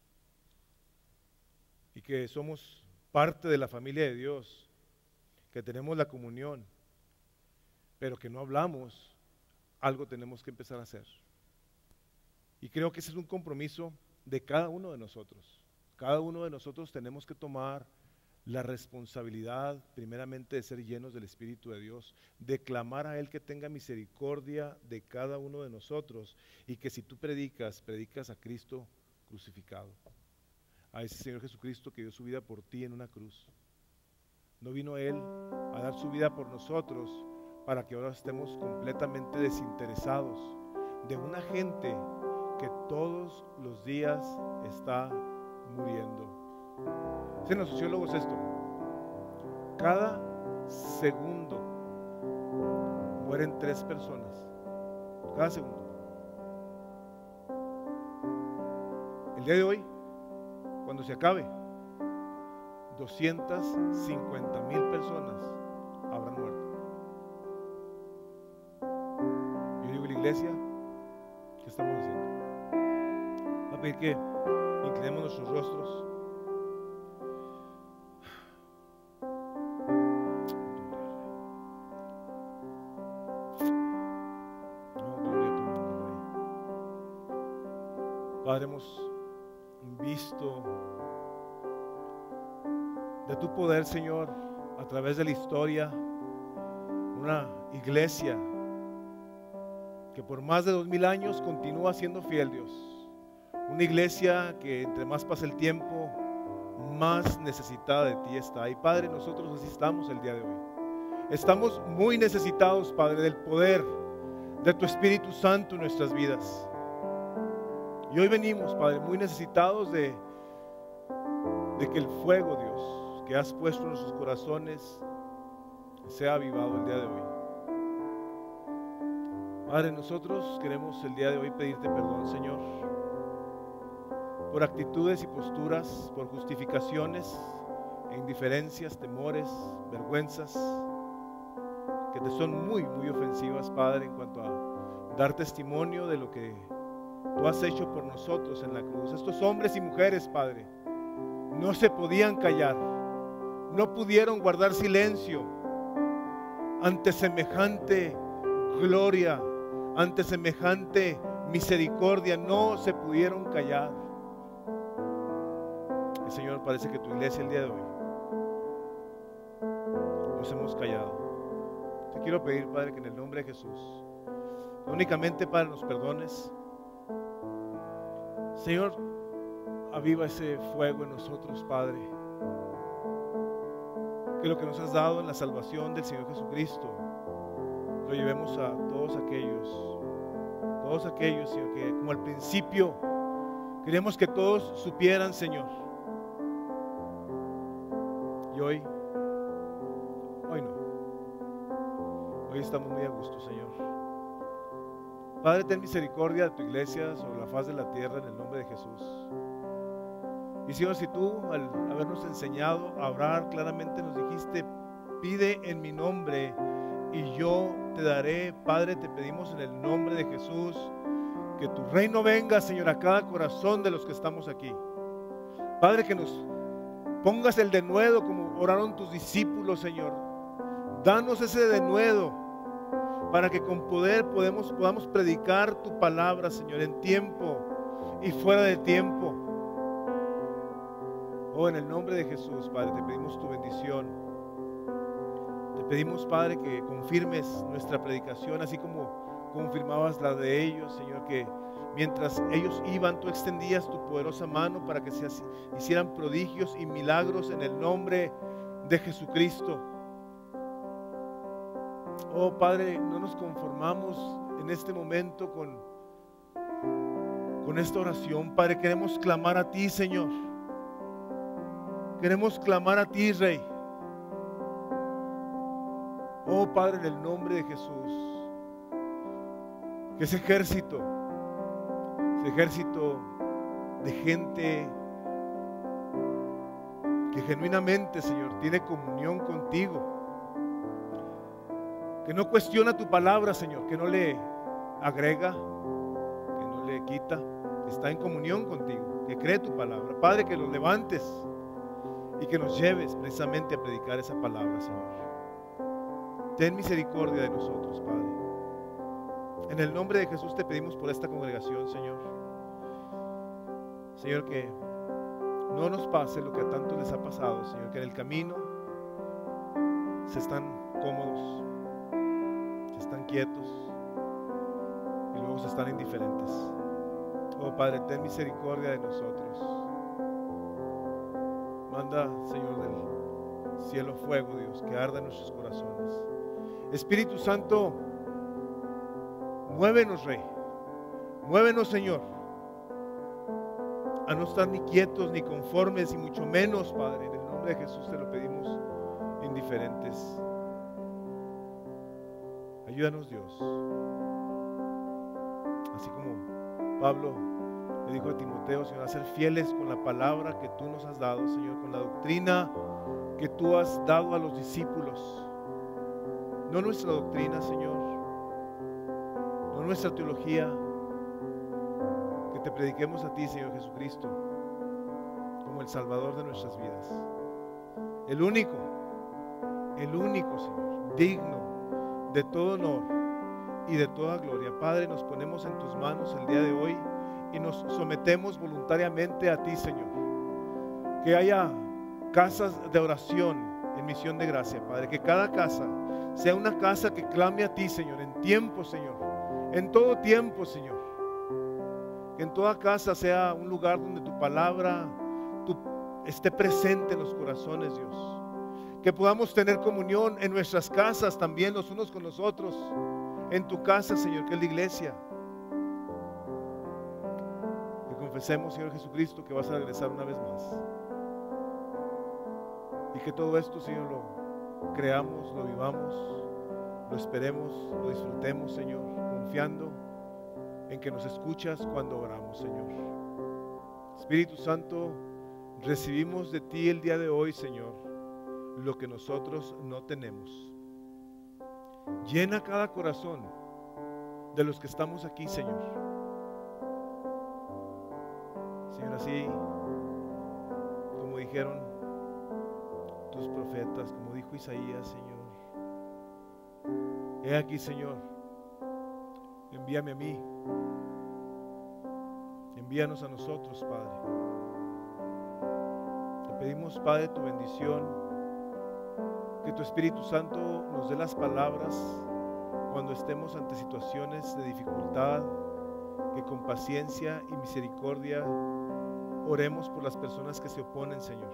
y que somos parte de la familia de Dios, que tenemos la comunión, pero que no hablamos, algo tenemos que empezar a hacer. Y creo que ese es un compromiso de cada uno de nosotros. Cada uno de nosotros tenemos que tomar la responsabilidad primeramente de ser llenos del Espíritu de Dios, de clamar a Él que tenga misericordia de cada uno de nosotros, y que si tú predicas, predicas a Cristo crucificado, a ese Señor Jesucristo que dio su vida por ti en una cruz. No vino Él a dar su vida por nosotros para que ahora estemos completamente desinteresados de una gente que todos los días está muriendo. Dicen los sociólogos esto: cada segundo mueren tres personas, cada segundo. El día de hoy, cuando se acabe, doscientas cincuenta mil personas habrán muerto. Yo digo, la iglesia, ¿qué estamos haciendo? Voy a pedir que inclinemos nuestros rostros. Padre, hemos visto de tu poder, Señor, a través de la historia, una iglesia que por más de dos mil años continúa siendo fiel, Dios. Una iglesia que entre más pasa el tiempo, más necesitada de ti está. Y Padre, nosotros así estamos el día de hoy. Estamos muy necesitados, Padre, del poder de tu Espíritu Santo en nuestras vidas. Y hoy venimos, Padre, muy necesitados de, de que el fuego, Dios, que has puesto en nuestros corazones, sea avivado el día de hoy. Padre, nosotros queremos el día de hoy pedirte perdón, Señor, por actitudes y posturas, por justificaciones e indiferencias, temores, vergüenzas, que te son muy, muy ofensivas, Padre, en cuanto a dar testimonio de lo que tú has hecho por nosotros en la cruz. Estos hombres y mujeres, Padre, no se podían callar, no pudieron guardar silencio ante semejante gloria, ante semejante misericordia, no se pudieron callar. Y Señor, parece que tu iglesia el día de hoy nos hemos callado. Te quiero pedir, Padre, que en el nombre de Jesús, no únicamente, Padre, nos perdones. Señor, aviva ese fuego en nosotros, Padre. Que lo que nos has dado en la salvación del Señor Jesucristo lo llevemos a todos aquellos, todos aquellos, Señor, que como al principio queremos que todos supieran, Señor. Y hoy, hoy no. Hoy estamos muy a gusto, Señor. Padre, ten misericordia de tu iglesia sobre la faz de la tierra en el nombre de Jesús. Y Señor, si tú al habernos enseñado a orar claramente nos dijiste, pide en mi nombre y yo te daré. Padre, te pedimos en el nombre de Jesús que tu reino venga, Señor, a cada corazón de los que estamos aquí. Padre, que nos pongas el denuedo como oraron tus discípulos, Señor. Danos ese denuedo para que con poder podemos, podamos predicar tu palabra, Señor, en tiempo y fuera de tiempo. Oh, en el nombre de Jesús, Padre, te pedimos tu bendición. Te pedimos, Padre, que confirmes nuestra predicación, así como confirmabas la de ellos, Señor, que mientras ellos iban, tú extendías tu poderosa mano para que se hicieran prodigios y milagros en el nombre de Jesucristo. Oh, Padre, no nos conformamos en este momento con, con esta oración, Padre. Queremos clamar a ti, Señor. Queremos clamar a ti, Rey. Oh, Padre, en el nombre de Jesús, que ese ejército, ese ejército de gente que genuinamente, Señor, tiene comunión contigo, que no cuestiona tu palabra, Señor, que no le agrega, que no le quita, que está en comunión contigo, que cree tu palabra. Padre, que los levantes y que nos lleves precisamente a predicar esa palabra, Señor. Ten misericordia de nosotros, Padre. En el nombre de Jesús te pedimos por esta congregación, Señor. Señor, que no nos pase lo que a tantos les ha pasado, Señor, que en el camino se están cómodos, se están quietos y luego se están indiferentes. Oh, Padre, ten misericordia de nosotros. Manda, Señor, del cielo fuego, Dios, que arda en nuestros corazones. Espíritu Santo, muévenos, Rey. Muévenos, Señor, a no estar ni quietos ni conformes, y mucho menos, Padre, en el nombre de Jesús te lo pedimos, indiferentes. Ayúdanos, Dios. Así como Pablo le dijo a Timoteo, Señor, a ser fieles con la palabra que tú nos has dado, Señor, con la doctrina que tú has dado a los discípulos. No nuestra doctrina, Señor, no nuestra teología, que te prediquemos a ti, Señor Jesucristo, como el Salvador de nuestras vidas. El único, el único, Señor, digno de todo honor y de toda gloria. Padre, nos ponemos en tus manos el día de hoy y nos sometemos voluntariamente a ti, Señor. Que haya casas de oración en Misión de Gracia, Padre. Que cada casa sea una casa que clame a ti, Señor, en tiempo, Señor, en todo tiempo, Señor. Que en toda casa sea un lugar donde tu palabra tu, esté presente en los corazones, Dios. Que podamos tener comunión en nuestras casas también, los unos con los otros. En tu casa, Señor, que es la iglesia. Que confesemos, Señor Jesucristo, que vas a regresar una vez más. Y que todo esto, Señor, lo creamos, lo vivamos, lo esperemos, lo disfrutemos, Señor, confiando en que nos escuchas cuando oramos, Señor. Espíritu Santo, recibimos de ti el día de hoy, Señor, lo que nosotros no tenemos. Llena cada corazón de los que estamos aquí, Señor. Señor, así como dijeron tus profetas, como dijo Isaías, Señor. He aquí, Señor, envíame a mí. Envíanos a nosotros, Padre. Te pedimos, Padre, tu bendición, que tu Espíritu Santo nos dé las palabras cuando estemos ante situaciones de dificultad, que con paciencia y misericordia oremos por las personas que se oponen, Señor.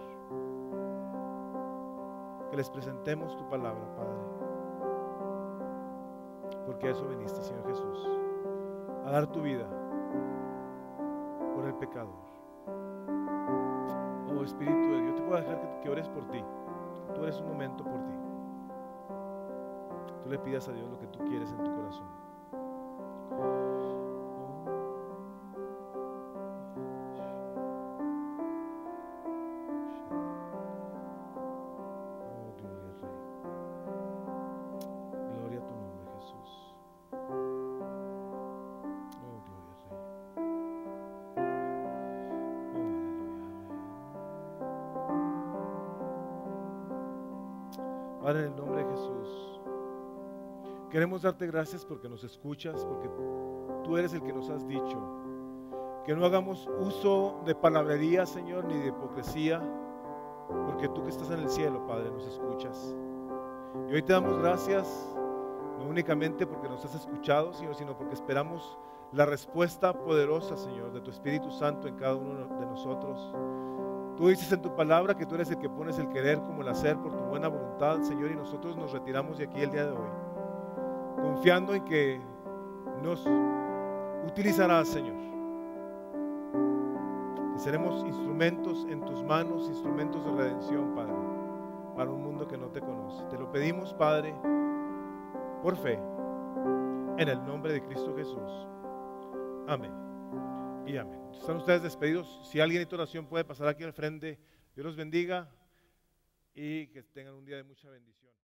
Que les presentemos tu palabra, Padre, porque a eso viniste, Señor Jesús, a dar tu vida por el pecador. Oh Espíritu de Dios, yo te puedo dejar que, que ores por ti. Tú eres un momento por ti. Tú le pidas a Dios lo que tú quieres en tu corazón. Padre, en el nombre de Jesús, queremos darte gracias porque nos escuchas, porque tú eres el que nos has dicho que no hagamos uso de palabrería, Señor, ni de hipocresía, porque tú que estás en el cielo, Padre, nos escuchas. Y hoy te damos gracias, no únicamente porque nos has escuchado, Señor, sino porque esperamos la respuesta poderosa, Señor, de tu Espíritu Santo en cada uno de nosotros. Tú dices en tu palabra que tú eres el que pones el querer como el hacer por tu buena voluntad, Señor, y nosotros nos retiramos de aquí el día de hoy, confiando en que nos utilizarás, Señor, que seremos instrumentos en tus manos, instrumentos de redención, Padre, para un mundo que no te conoce. Te lo pedimos, Padre, por fe, en el nombre de Cristo Jesús. Amén y amén. Están ustedes despedidos. Si alguien en tu oración puede pasar aquí al frente, Dios los bendiga y que tengan un día de mucha bendición.